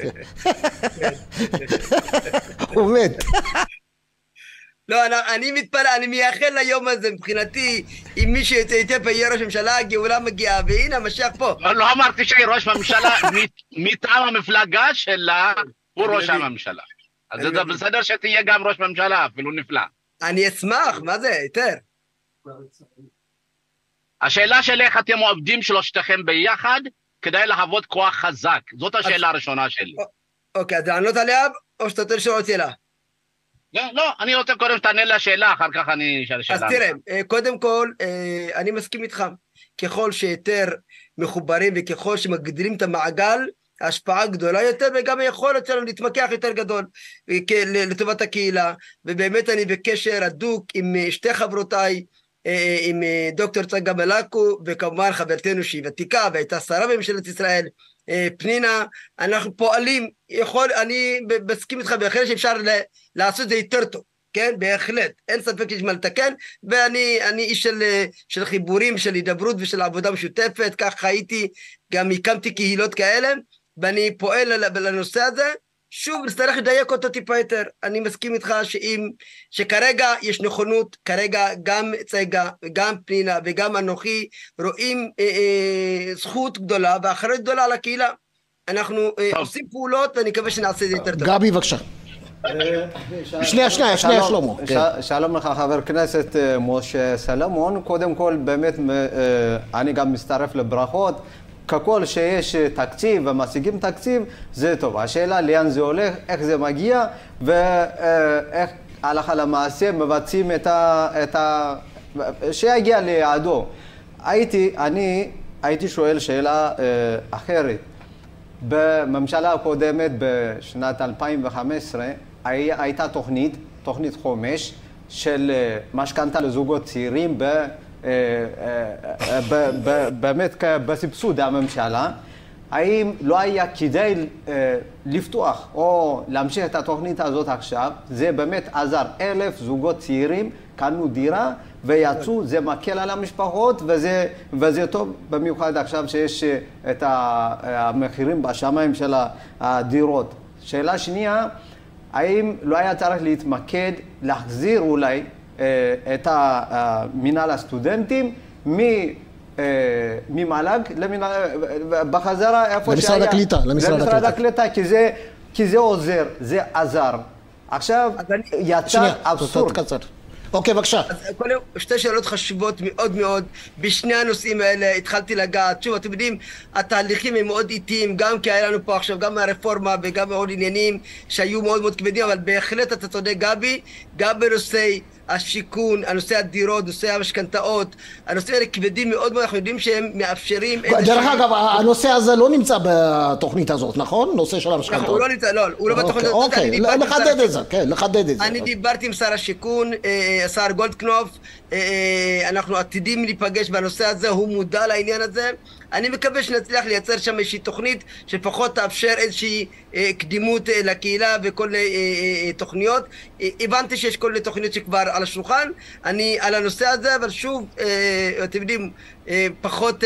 S1: הוא מת.
S7: לא, אני מתפלא, אני מייחל ליום הזה, מבחינתי, אם מישהו יוצא איתו יהיה ראש ממשלה, הגאולה מגיעה, והנה, המשיח פה.
S6: לא אמרתי שהיא ראש ממשלה, מטעם המפלגה שלה, הוא ראש הממשלה. אז זה בסדר שתהיה גם ראש ממשלה, אפילו נפלא.
S7: אני אשמח, מה זה, יותר?
S6: השאלה של איך אתם עובדים שלושתכם ביחד, כדי להוות כוח חזק. זאת השאלה הראשונה שלי.
S7: אוקיי, אז לענות עליה, או שאתה רוצה לשאול אותי לה?
S6: לא, לא, אני רוצה קודם שתענה לשאלה, אחר כך אני אשאל שאלה.
S7: אז תראה, קודם כל, אני מסכים איתך. ככל שיותר מחוברים וככל שמגדילים את המעגל, ההשפעה גדולה יותר, וגם היכולת שלנו להתמקח יותר גדול לטובת הקהילה. ובאמת אני בקשר הדוק עם שתי חברותיי, עם דוקטור צגה מלקו, וכמובן חברתנו שהיא ותיקה והייתה שרה בממשלת ישראל, פנינה. אנחנו פועלים, יכול, אני מסכים איתך בהחלט שאפשר לעשות את זה יותר טוב, כן, בהחלט, אין ספק שיש מה לתקן, ואני אני איש של, של חיבורים, של הידברות ושל עבודה משותפת, כך חייתי, גם הקמתי קהילות כאלה, ואני פועל לנושא הזה. שוב, נצטרך לדייק אותו טיפה יותר. אני מסכים איתך שאם, שכרגע יש נכונות, כרגע גם צגה וגם פנינה וגם אנוכי רואים אה, אה, זכות גדולה ואחריות גדולה על הקהילה. אנחנו אה, עושים פעולות ואני מקווה שנעשה את זה יותר טוב.
S1: גבי, בבקשה. שנייה, שנייה, שנייה, שלמה.
S5: שלום לך חבר כנסת משה סלומון. קודם כל באמת אני גם מצטרף לברכות. ככל שיש תקציב ומשיגים תקציב, זה טוב. השאלה לאן זה הולך, איך זה מגיע, ואיך הלכה למעשה מבצעים את ה... שיגיע ליעדו. הייתי, אני הייתי שואל שאלה אחרת. בממשלה הקודמת, בשנת אלפיים וחמש עשרה, הייתה תוכנית, תוכנית חומש, של משכנתה לזוגות צעירים ב... באמת בסבסוד הממשלה. האם לא היה כדאי לפתוח או להמשיך את התוכנית הזאת עכשיו? זה באמת עזר. אלף זוגות צעירים קנו דירה ויצאו, זה מקל על המשפחות, וזה, וזה טוב במיוחד עכשיו שיש את המחירים בשמיים של הדירות. שאלה שנייה, האם לא היה צריך להתמקד, להחזיר אולי את מינהל הסטודנטים ממל"ג בחזרה איפה שהיה.
S1: למשרד הקליטה.
S5: למשרד הקליטה, כי זה עוזר, זה עזר. עכשיו יצא אבסורד.
S1: אוקיי, בבקשה.
S7: קודם, שתי שאלות חשובות מאוד מאוד. בשני הנושאים האלה התחלתי לגעת. שוב, אתם יודעים, התהליכים הם מאוד איטיים, גם כי היה לנו פה עכשיו, גם מהרפורמה וגם מאוד עניינים שהיו מאוד מאוד כבדים, אבל בהחלט אתה צודק, גבי, גם בנושאי השיכון, הנושא הדירות, נושא המשכנתאות, הנושאים האלה כבדים מאוד מאוד, אנחנו יודעים שהם מאפשרים...
S1: דרך אגב, הנושא הזה לא נמצא בתוכנית הזאת, נכון? נושא של המשכנתאות.
S7: הוא לא נמצא, לא, הוא לא בתוכנית הזאת.
S1: אוקיי, לחדד את זה, כן, לחדד את זה.
S7: אני דיברתי עם שר השיכון, השר גולדקנופ, אנחנו עתידים להיפגש בנושא הזה, הוא מודע לעניין הזה. אני מקווה שנצליח לייצר שם איזושהי תוכנית שפחות תאפשר איזושהי קדימות לקהילה וכל תוכניות. הבנתי שיש כל מיני תוכניות שכבר על השולחן, אני על הנושא הזה, אבל שוב, אתם יודעים, פחות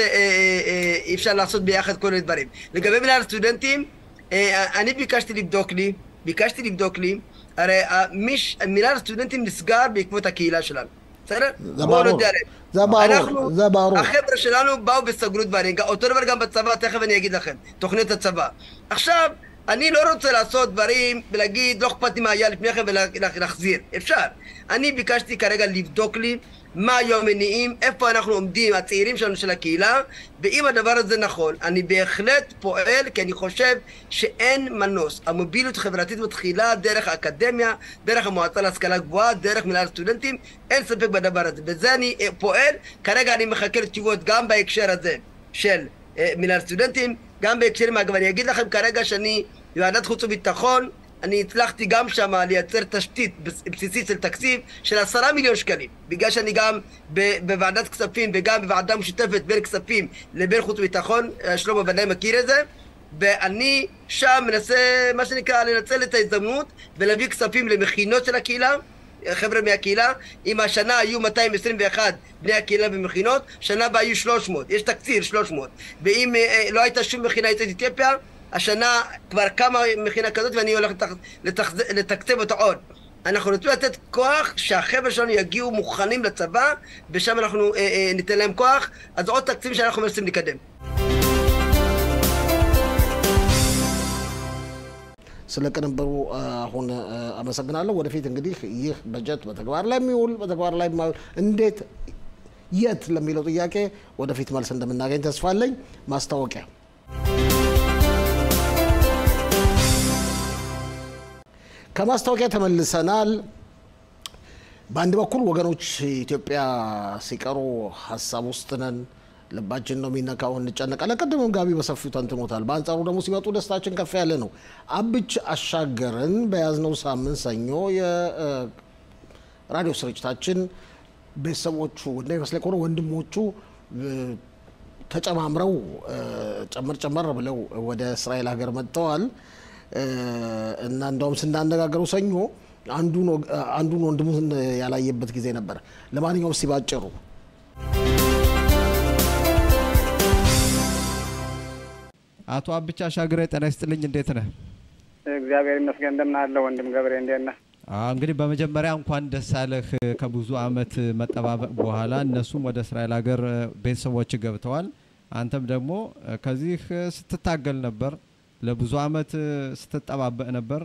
S7: אי אפשר לעשות ביחד כל מיני דברים. לגבי מנהל הסטודנטים, אני ביקשתי לבדוק לי, ביקשתי לבדוק לי, הרי מנהל הסטודנטים נסגר בעקבות הקהילה שלנו. בסדר?
S1: זה ברור, זה ברור, זה ברור.
S7: החבר'ה שלנו באו בסגרו דברים, אותו דבר גם בצבא, תכף אני אגיד לכם, תוכנית הצבא. עכשיו, אני לא רוצה לעשות דברים ולהגיד, לא אכפת לי מה היה לפני כן ולהחזיר, אפשר. אני ביקשתי כרגע לבדוק לי מה היו המניעים, איפה אנחנו עומדים, הצעירים שלנו של הקהילה, ואם הדבר הזה נכון, אני בהחלט פועל, כי אני חושב שאין מנוס. המוביליות החברתית מתחילה דרך האקדמיה, דרך המועצה להשכלה גבוהה, דרך מנהל הסטודנטים, אין ספק בדבר הזה. בזה אני פועל, כרגע אני מחכה לתשובות גם בהקשר הזה של מנהל הסטודנטים, גם בהקשרים, אגב, אני אגיד לכם כרגע שאני בוועדת חוץ וביטחון, אני הצלחתי גם שם לייצר תשתית בסיסית של תקציב של עשרה מיליון שקלים, בגלל שאני גם בוועדת כספים וגם בוועדה משותפת בין כספים לבין חוץ וביטחון, שלמה ודאי מכיר את זה, ואני שם מנסה, מה שנקרא, לנצל את ההזדמנות ולהביא כספים למכינות של הקהילה, חבר'ה מהקהילה. אם השנה היו מאתיים עשרים ואחת בני הקהילה במכינות, שנה הבאה היו שלוש מאות, יש תקציר שלוש מאות, ואם לא הייתה שום מכינה יוצאת אתיופיה, השנה כבר כמה מכינה כזאת ואני הולך לתקצב אותה עוד. אנחנו רוצים לתת כוח שהחבר'ה שלנו יגיעו מוכנים לצבא, ושם אנחנו אה, אה, ניתן להם כוח, אז עוד תקציב שאנחנו מנסים לקדם.
S1: ስለ ቅንብሩ አሁን አመሰግናለሁ። ወደፊት እንግዲህ ይህ በጀት በተግባር ላይ የሚውል በተግባር ላይ የማይውል እንዴት የት ለሚለው ጥያቄ ወደፊት መልስ እንደምናገኝ ተስፋ አለኝ። ማስታወቂያ ከማስታወቂያ ተመልሰናል። በአንድ በኩል ወገኖች ኢትዮጵያ ሲቀሩ ሐሳብ ውስጥ ነን፣ ልባችን ነው የሚነካው፣ እንጨነቃለን። ቀደምም ጋቢ በሰፊው ተንትኖታል። በአንጻሩ ደግሞ ሲመጡ ደስታችን ከፍ ያለ ነው። አብች አሻገርን በያዝነው ሳምንት ሰኞ የራዲዮ ስርጭታችን ቤተሰቦቹ እንደሚመስለኝ ከሆነ ወንድሞቹ ተጨማምረው ጨመር ጨመር ብለው ወደ እስራኤል ሀገር መጥተዋል እና እንደውም ስናነጋገሩ ሰኞ አንዱን አንዱን ወንድሙን ያላየበት ጊዜ ነበር። ለማንኛውም ሲባጭሩ
S3: አቶ አብቻ አሻግሬ ጤና ይስጥልኝ፣ እንዴት ነህ?
S8: እግዚአብሔር ይመስገን። እንደምን አለ ወንድም ገብሬ፣ እንዴት ነህ?
S3: አዎ እንግዲህ በመጀመሪያ እንኳን ደስ አለህ። ከብዙ አመት መጠባበቅ በኋላ እነሱም ወደ እስራኤል ሀገር ቤተሰቦች ገብተዋል። አንተም ደግሞ ከዚህ ስትታገል ነበር፣ ለብዙ አመት ስትጠባበቅ ነበር።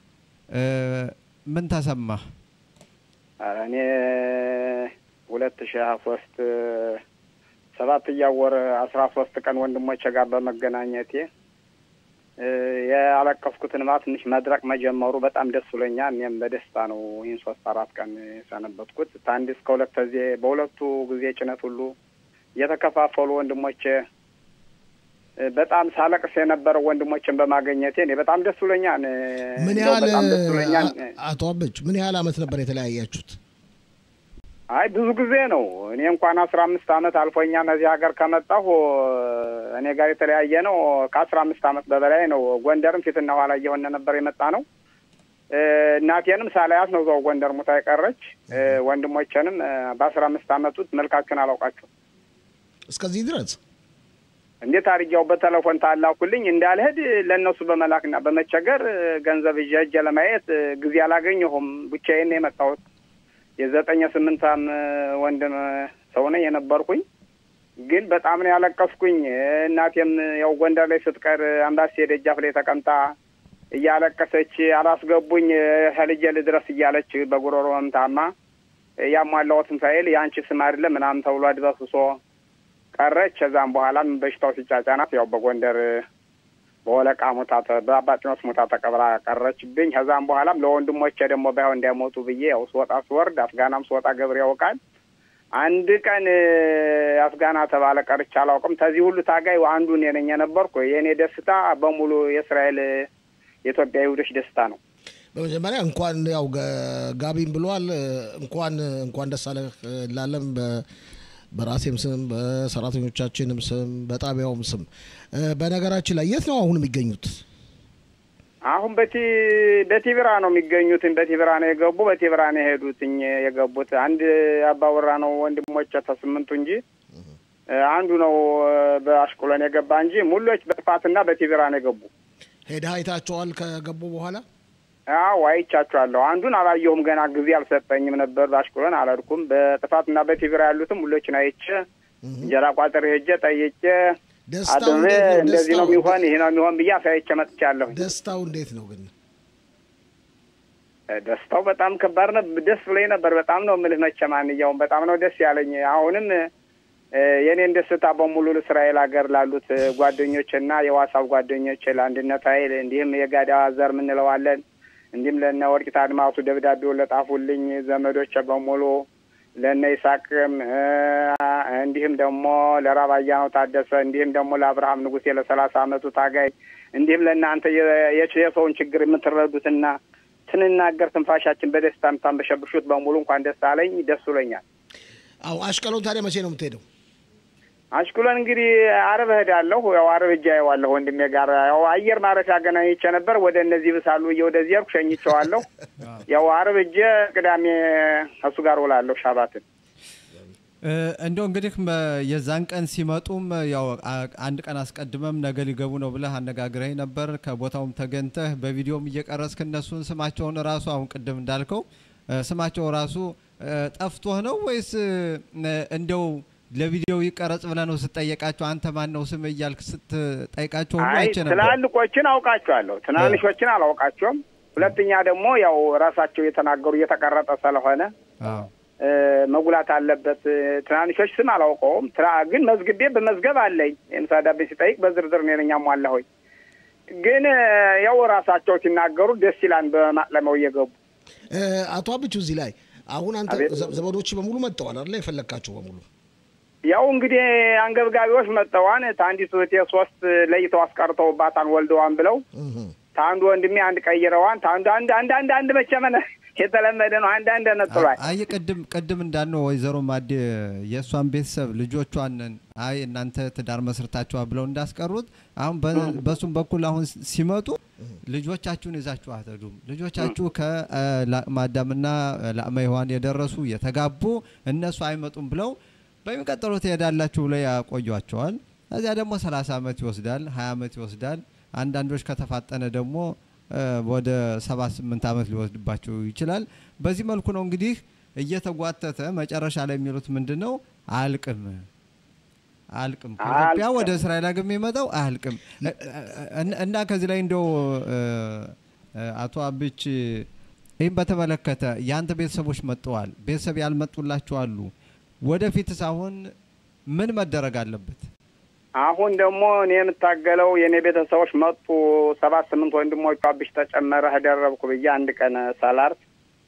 S3: ምን ተሰማህ?
S8: እኔ ሁለት ሺህ ሃያ ሶስት ሰባት ያወር አስራ ሶስት ቀን ወንድሞቼ ጋር በመገናኘቴ ያለቀስኩትን ማለት ትንሽ መድረቅ መጀመሩ በጣም ደስ ብሎኛል። እኔም በደስታ ነው ይህን ሶስት አራት ቀን ሰነበትኩት። ታንዲ እስከ ሁለት ጊዜ በሁለቱ ጊዜ ጭነት ሁሉ የተከፋፈሉ ወንድሞቼ በጣም ሳለቅስ የነበረው ወንድሞችን በማግኘቴ እኔ በጣም ደስ ብሎኛል።
S1: ምን ያህል አቶ አብች ምን ያህል አመት ነበር የተለያያችሁት?
S8: አይ ብዙ ጊዜ ነው። እኔ እንኳን አስራ አምስት አመት አልፎኛል እዚህ ሀገር ከመጣሁ። እኔ ጋር የተለያየ ነው ከአስራ አምስት አመት በበላይ ነው። ጎንደርም ፊትና ኋላ እየሆነ ነበር የመጣ ነው። እናቴንም ሳላያት ነው ዘው ጎንደር ሙታ የቀረች። ወንድሞቼንም በአስራ አምስት አመት ውስጥ መልካቸውን አላውቃቸው
S1: እስከዚህ ድረስ
S8: እንዴት አርጃው በቴሌፎን ታላኩልኝ እንዳልሄድ ለነሱ በመላክና በመቸገር ገንዘብ ይጀጀ ለማየት ጊዜ አላገኘሁም። ብቻዬን ነው የመጣሁት። የዘጠኝ ስምንት አም ወንድም ሰው ነኝ የነበርኩኝ። ግን በጣም ነው ያለቀስኩኝ። እናቴም ያው ጎንደር ላይ ስትቀር አምባሲ ደጃፍ ላይ ተቀምጣ እያለቀሰች አላስገቡኝ ሄልጄ ልድረስ እያለች በጉሮሮም ታማ ያሟላውትን ፋይል ያንቺ ስም አይደለም ምናምን ተብሎ አድበስብሶ ቀረች። ከዛም በኋላም በሽታው ሲጫጫናት ያው በጎንደር በወለቃ ሞታ በአባጭኖስ ሞታ ተቀብራ ቀረችብኝ። ከዛም በኋላም ለወንድሞቼ ደግሞ ባይሆን እንዳይሞቱ ብዬ ያው ስወጣ ስወርድ አፍጋናም ስወጣ ገብር ያውቃል አንድ ቀን አፍጋና ተባለ ቀርቻ አላውቅም። ተዚህ ሁሉ ታጋይ አንዱ እኔ ነኝ የነበርኩ። የኔ ደስታ በሙሉ የእስራኤል የኢትዮጵያ ይሁዶች ደስታ ነው።
S1: በመጀመሪያ እንኳን ያው ጋቢም ብሏል እንኳን እንኳን ደስ አለህ ላለም በራሴም ስም በሰራተኞቻችንም ስም በጣቢያውም ስም። በነገራችን ላይ የት ነው አሁን የሚገኙት?
S8: አሁን በቲ በቲብራ ነው የሚገኙት። በቲብራ ነው የገቡ በቲብራ ነው የሄዱት የገቡት። አንድ አባወራ ነው ወንድሞቼ ተስምንቱ እንጂ አንዱ ነው በአሽቁለን የገባ እንጂ ሙሉዎች በጥፋትና በቲብራ ነው የገቡ።
S1: ሄደህ አይታቸዋል ከገቡ በኋላ?
S8: አዎ አይቻቸዋለሁ። አንዱን አላየሁም ገና ጊዜ አልሰጠኝም ነበር። በአሽቁለን አላልኩም። በጥፋትና በቲብራ ያሉትም ሙሉዎችን አይቼ እንጀራ ቋጥሬ ሄጄ ጠይቄ
S1: ደስታው
S8: እንደዚህ ነው የሚሆን ይሄ ነው የሚሆን ብዬ አሳይቼ መጥቻለሁ።
S1: ደስታው እንዴት ነው ግን?
S8: ደስታው በጣም ከባድ ነው። ደስ ብሎኝ ነበር በጣም ነው የምልህ። መቸማንያውም በጣም ነው ደስ ያለኝ። አሁንም የኔን ደስታ በሙሉ ለእስራኤል ሀገር ላሉት ጓደኞችና የዋሳው ጓደኞች ለአንድነት ኃይል እንዲህም የጋዳ ዘር ምንለዋለን እንዲህም ለነ ወርቂት አድማሱ ደብዳቤው ለጣፉልኝ ዘመዶች በሙሉ ለነ ይሳቅም እንዲህም ደግሞ ለራባያው ታደሰ እንዲህም ደግሞ ለአብርሃም ንጉሴ ለሰላሳ አመቱ ታጋይ እንዲህም ለእናንተ የሰውን ችግር የምትረዱትና ትንናገር ትንፋሻችን በደስታ የምታንበሸብሹት በሙሉ እንኳን ደስ አለኝ። ደስ ብሎኛል።
S1: አው አሽቀሎን ታዲያ መቼ ነው የምትሄደው?
S8: አሽቀሎን እንግዲህ አረብ ሄዳለሁ። ያው አረብ ጃይዋለሁ ወንድሜ ጋር ያው አየር ማረፊያ ገናኝቼ ነበር። ወደ እነዚህ ብሳሉ ወደዚህ ያርኩ ሸኝቼዋለሁ። ያው አረብ ጀ ቅዳሜ እሱ ጋር ውላለሁ ሻባትን።
S3: እንደው እንግዲህ የዛን ቀን ሲመጡም ያው አንድ ቀን አስቀድመም ነገ ሊገቡ ነው ብለህ አነጋግረኝ ነበር። ከቦታውም ተገንተህ በቪዲዮም እየቀረስክ እነሱን ስማቸውን ራሱ አሁን ቅድም እንዳልከው ስማቸው ራሱ ጠፍቶህ ነው ወይስ እንደው ለቪዲዮ ይቀረጽ ብለህ ነው ስትጠይቃቸው አንተ ማን ነው ስም እያልክ ስትጠይቃቸው ነው አይቼ ነበር?
S8: ትላልቆችን አውቃቸዋለሁ፣ ትናንሾችን አላውቃቸውም። ሁለተኛ ደግሞ ያው ራሳቸው የተናገሩ እየተቀረጠ ስለሆነ አዎ መጉላት አለበት። ትናንሾች ስም አላውቀውም ግን መዝግቤ በመዝገብ አለኝ። የምሳዳቤ ሲጠይቅ በዝርዝር ነው የነኛ ሟላሆይ ግን ያው ራሳቸው ሲናገሩ ደስ ይላል በማጥለመው እየገቡ።
S1: አቶ አብቹ እዚህ ላይ አሁን አንተ ዘመዶች በሙሉ መጣዋል አይደል? የፈለካቸው በሙሉ
S8: ያው እንግዲህ አንገብጋቢዎች መጣዋን ታንዲቱ ሶስት ለይተው አስቀርተውባታን ወልደዋን ብለው ታንዱ ወንድሜ አንድ ቀይረዋን ታንዱ አንድ አንድ አንድ አንድ መቸመነ የተለመደ ነው። አንድ አንድ ነጥሏል።
S3: አይ ቅድም ቅድም እንዳልነው ወይዘሮ ማዴ የሷን ቤተሰብ ልጆቿን አይ እናንተ ትዳር መስርታችሁ ብለው እንዳስቀሩት አሁን በሱም በኩል አሁን ሲመጡ ልጆቻችሁን ይዛችሁ አትሄዱም። ልጆቻችሁ ከማዳምና ለማይዋን የደረሱ የተጋቡ እነሱ አይመጡም ብለው በሚቀጥሉት ትሄዳላችሁ ብለው ያቆዩአቸዋል። እዚያ ደግሞ ሰላሳ አመት ይወስዳል፣ ሀያ አመት ይወስዳል። አንዳንዶች ከተፋጠነ ደግሞ ወደ ሰባ ስምንት አመት ሊወስድባቸው ይችላል። በዚህ መልኩ ነው እንግዲህ እየተጓተተ መጨረሻ ላይ የሚሉት ምንድነው አልቅም አልቅም ከኢትዮጵያ ወደ እስራኤል ሀገር የሚመጣው አልቅም እና ከዚህ ላይ እንደው አቶ አብች ይሄን በተመለከተ ያንተ ቤተሰቦች መጥተዋል፣ ቤተሰብ ያልመጡላችሁ አሉ። ወደፊትስ አሁን ምን መደረግ አለበት?
S8: አሁን ደግሞ እኔ የምታገለው የኔ ቤተሰቦች መጡ ሰባት ስምንት ወንድሞች አብሽ ተጨመረ ሄደረብኩ ብዬ አንድ ቀን ሳላርት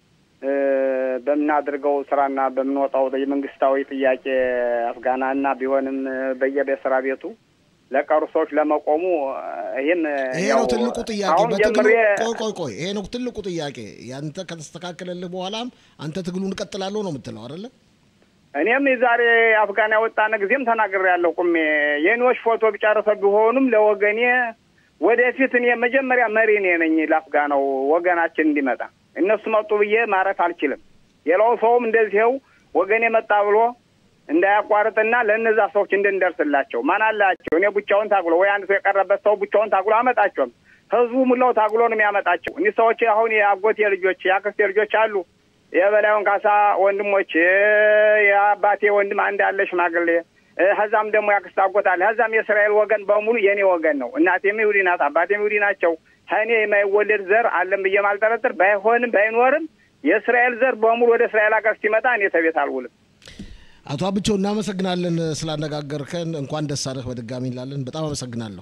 S8: በምናድርገው ስራና በምንወጣው የመንግስታዊ ጥያቄ አፍጋናና ቢሆንም በየቤስራ ቤቱ ለቀሩ ሰዎች ለመቆሙ ይሄን
S1: ይሄ ነው ትልቁ ጥያቄ። በትግሉ ቆይ ቆይ ቆይ ይሄ ነው ትልቁ ጥያቄ። ያንተ ከተስተካከለልህ በኋላም አንተ ትግሉን ቀጥላለሁ ነው የምትለው አይደለ?
S8: እኔም የዛሬ አፍጋና ወጣነ ጊዜም ተናግሬያለሁ። ቁሜ የኔዎች ፎቶ ቢጨርሰው ቢሆኑም ለወገኔ ወደፊት እኔ መጀመሪያ መሪ ነኝ ለአፍጋናው ወገናችን እንዲመጣ። እነሱ መጡ ብዬ ማረፍ አልችልም። የላው ሰውም እንደዚህው ወገኔ መጣ ብሎ እንዳያቋርጥና ለነዛ ሰዎች እንድንደርስላቸው ማን አላቸው። እኔ ብቻውን ታግሎ ወይ አንድ ሰው የቀረበት ሰው ብቻውን ታግሎ አመጣቸው። ህዝቡ ሙላው ታግሎ ነው የሚያመጣቸው። እኔ ሰዎች አሁን የአጎቴ ልጆች የአክስቴ ልጆች አሉ። የበላዩን ካሳ ወንድሞች የአባቴ ወንድም አንድ አለ ሽማግሌ ሀዛም ደግሞ ያክስት አጎት አለ። ሀዛም የእስራኤል ወገን በሙሉ የኔ ወገን ነው። እናቴም ይሁዲ ናት፣ አባቴም ይሁዲ ናቸው። ከኔ የማይወለድ ዘር አለም ብዬ ማልጠረጥር ባይሆንም ባይኖርም የእስራኤል ዘር በሙሉ ወደ እስራኤል ሀገር ሲመጣ እኔ ተቤት አልውልም።
S1: አቶ አብቸው እናመሰግናለን ስላነጋገርከን። እንኳን ደስ አለህ በድጋሚ እንላለን። በጣም አመሰግናለሁ።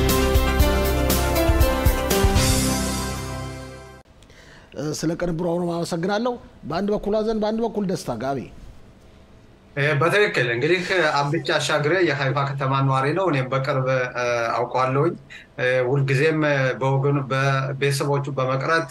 S1: ስለ ቅንብሩ አሁንም አመሰግናለሁ። በአንድ በኩል ሀዘን በአንድ በኩል ደስታ ጋቢ
S2: በትክክል እንግዲህ አብቻ አሻግሬ የሀይፋ ከተማ ነዋሪ ነው። እኔም በቅርብ አውቀዋለሁኝ። ሁልጊዜም በወገኑ በቤተሰቦቹ በመቅረት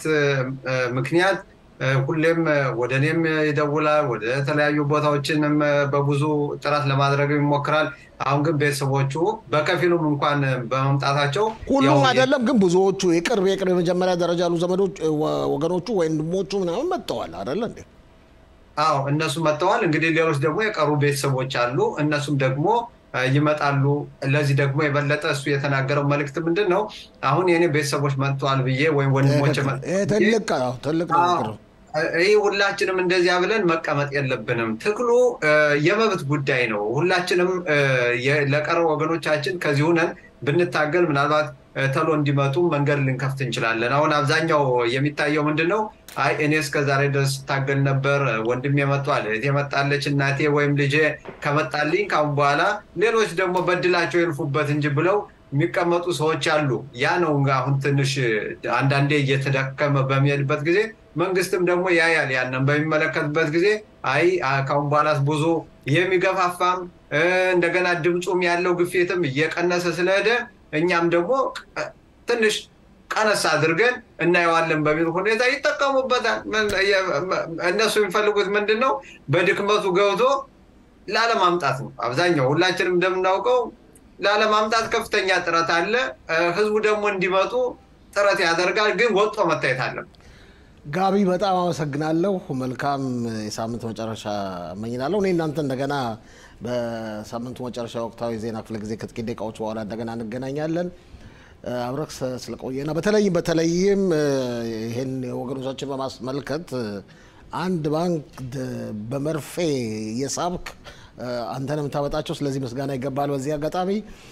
S2: ምክንያት ሁሌም ወደ እኔም ይደውላል። ወደ ተለያዩ ቦታዎችንም በብዙ ጥረት ለማድረግ ይሞክራል። አሁን ግን ቤተሰቦቹ በከፊሉም እንኳን በመምጣታቸው
S1: ሁሉም አይደለም ግን ብዙዎቹ የቅርብ የቅርብ የመጀመሪያ ደረጃ ያሉ ዘመዶች ወገኖቹ ወንድሞቹ ምናምን መጥተዋል አይደል እንዴ?
S2: አዎ እነሱ መጥተዋል። እንግዲህ ሌሎች ደግሞ የቀሩ ቤተሰቦች አሉ። እነሱም ደግሞ ይመጣሉ። ለዚህ ደግሞ የበለጠ እሱ የተናገረው መልእክት ምንድነው? አሁን የኔ ቤተሰቦች መጥተዋል ብዬ ወይም ወንድሞቼ
S1: ትልቅ ትልቅ ነው።
S2: ይህ ሁላችንም እንደዚያ ብለን መቀመጥ የለብንም። ትግሉ የመብት ጉዳይ ነው። ሁላችንም ለቀረው ወገኖቻችን ከዚህ ሆነን ብንታገል ምናልባት ተሎ እንዲመጡ መንገድ ልንከፍት እንችላለን። አሁን አብዛኛው የሚታየው ምንድነው? አይ እኔ እስከ ዛሬ ድረስ ታገል ነበር፣ ወንድሜ መጥቷል፣ እህቴ መጣለች፣ እናቴ ወይም ልጄ ከመጣልኝ ካሁን በኋላ ሌሎች ደግሞ በድላቸው ይልፉበት እንጂ ብለው የሚቀመጡ ሰዎች አሉ። ያ ነው አሁን ትንሽ አንዳንዴ እየተደከመ በሚሄድበት ጊዜ መንግስትም ደግሞ ያያል። ያንን በሚመለከትበት ጊዜ አይ ካሁን በኋላ ብዙ የሚገፋፋም እንደገና ድምጹም ያለው ግፊትም እየቀነሰ ስለሄደ እኛም ደግሞ ትንሽ ቀነስ አድርገን እናየዋለን በሚል ሁኔታ ይጠቀሙበታል። እነሱ የሚፈልጉት ምንድነው? በድክመቱ ገብቶ ላለማምጣት ነው። አብዛኛው ሁላችንም እንደምናውቀው ላለማምጣት ከፍተኛ ጥረት አለ። ህዝቡ ደግሞ እንዲመጡ ጥረት ያደርጋል። ግን ወጥቶ መታየት አለበት።
S1: ጋቢ በጣም አመሰግናለሁ። መልካም የሳምንት መጨረሻ እመኛለሁ። እኔ እናንተ እንደገና በሳምንቱ መጨረሻ ወቅታዊ ዜና ክፍለ ጊዜ ከጥቂት ደቂቃዎች በኋላ እንደገና እንገናኛለን። አብረክ ስለቆየና በተለይም በተለይም ይሄን ወገኖቻችን በማስመልከት አንድ ባንክ በመርፌ የሳብክ አንተንም ታወጣቸው። ስለዚህ ምስጋና ይገባል። በዚህ አጋጣሚ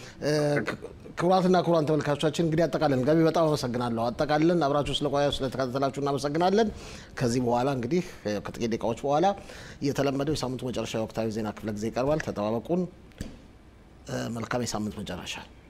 S1: ክቡራትና ክቡራን ተመልካቾቻችን እንግዲህ አጠቃለን ጋቢ በጣም አመሰግናለሁ። አጠቃለን አብራችሁ ስለቆያችሁ ስለተከታተላችሁ እናመሰግናለን። ከዚህ በኋላ እንግዲህ ከጥቂት ደቂቃዎች በኋላ የተለመደው የሳምንቱ መጨረሻ ወቅታዊ ዜና ክፍለ ጊዜ ይቀርባል። ተጠባበቁን። መልካም የሳምንት መጨረሻ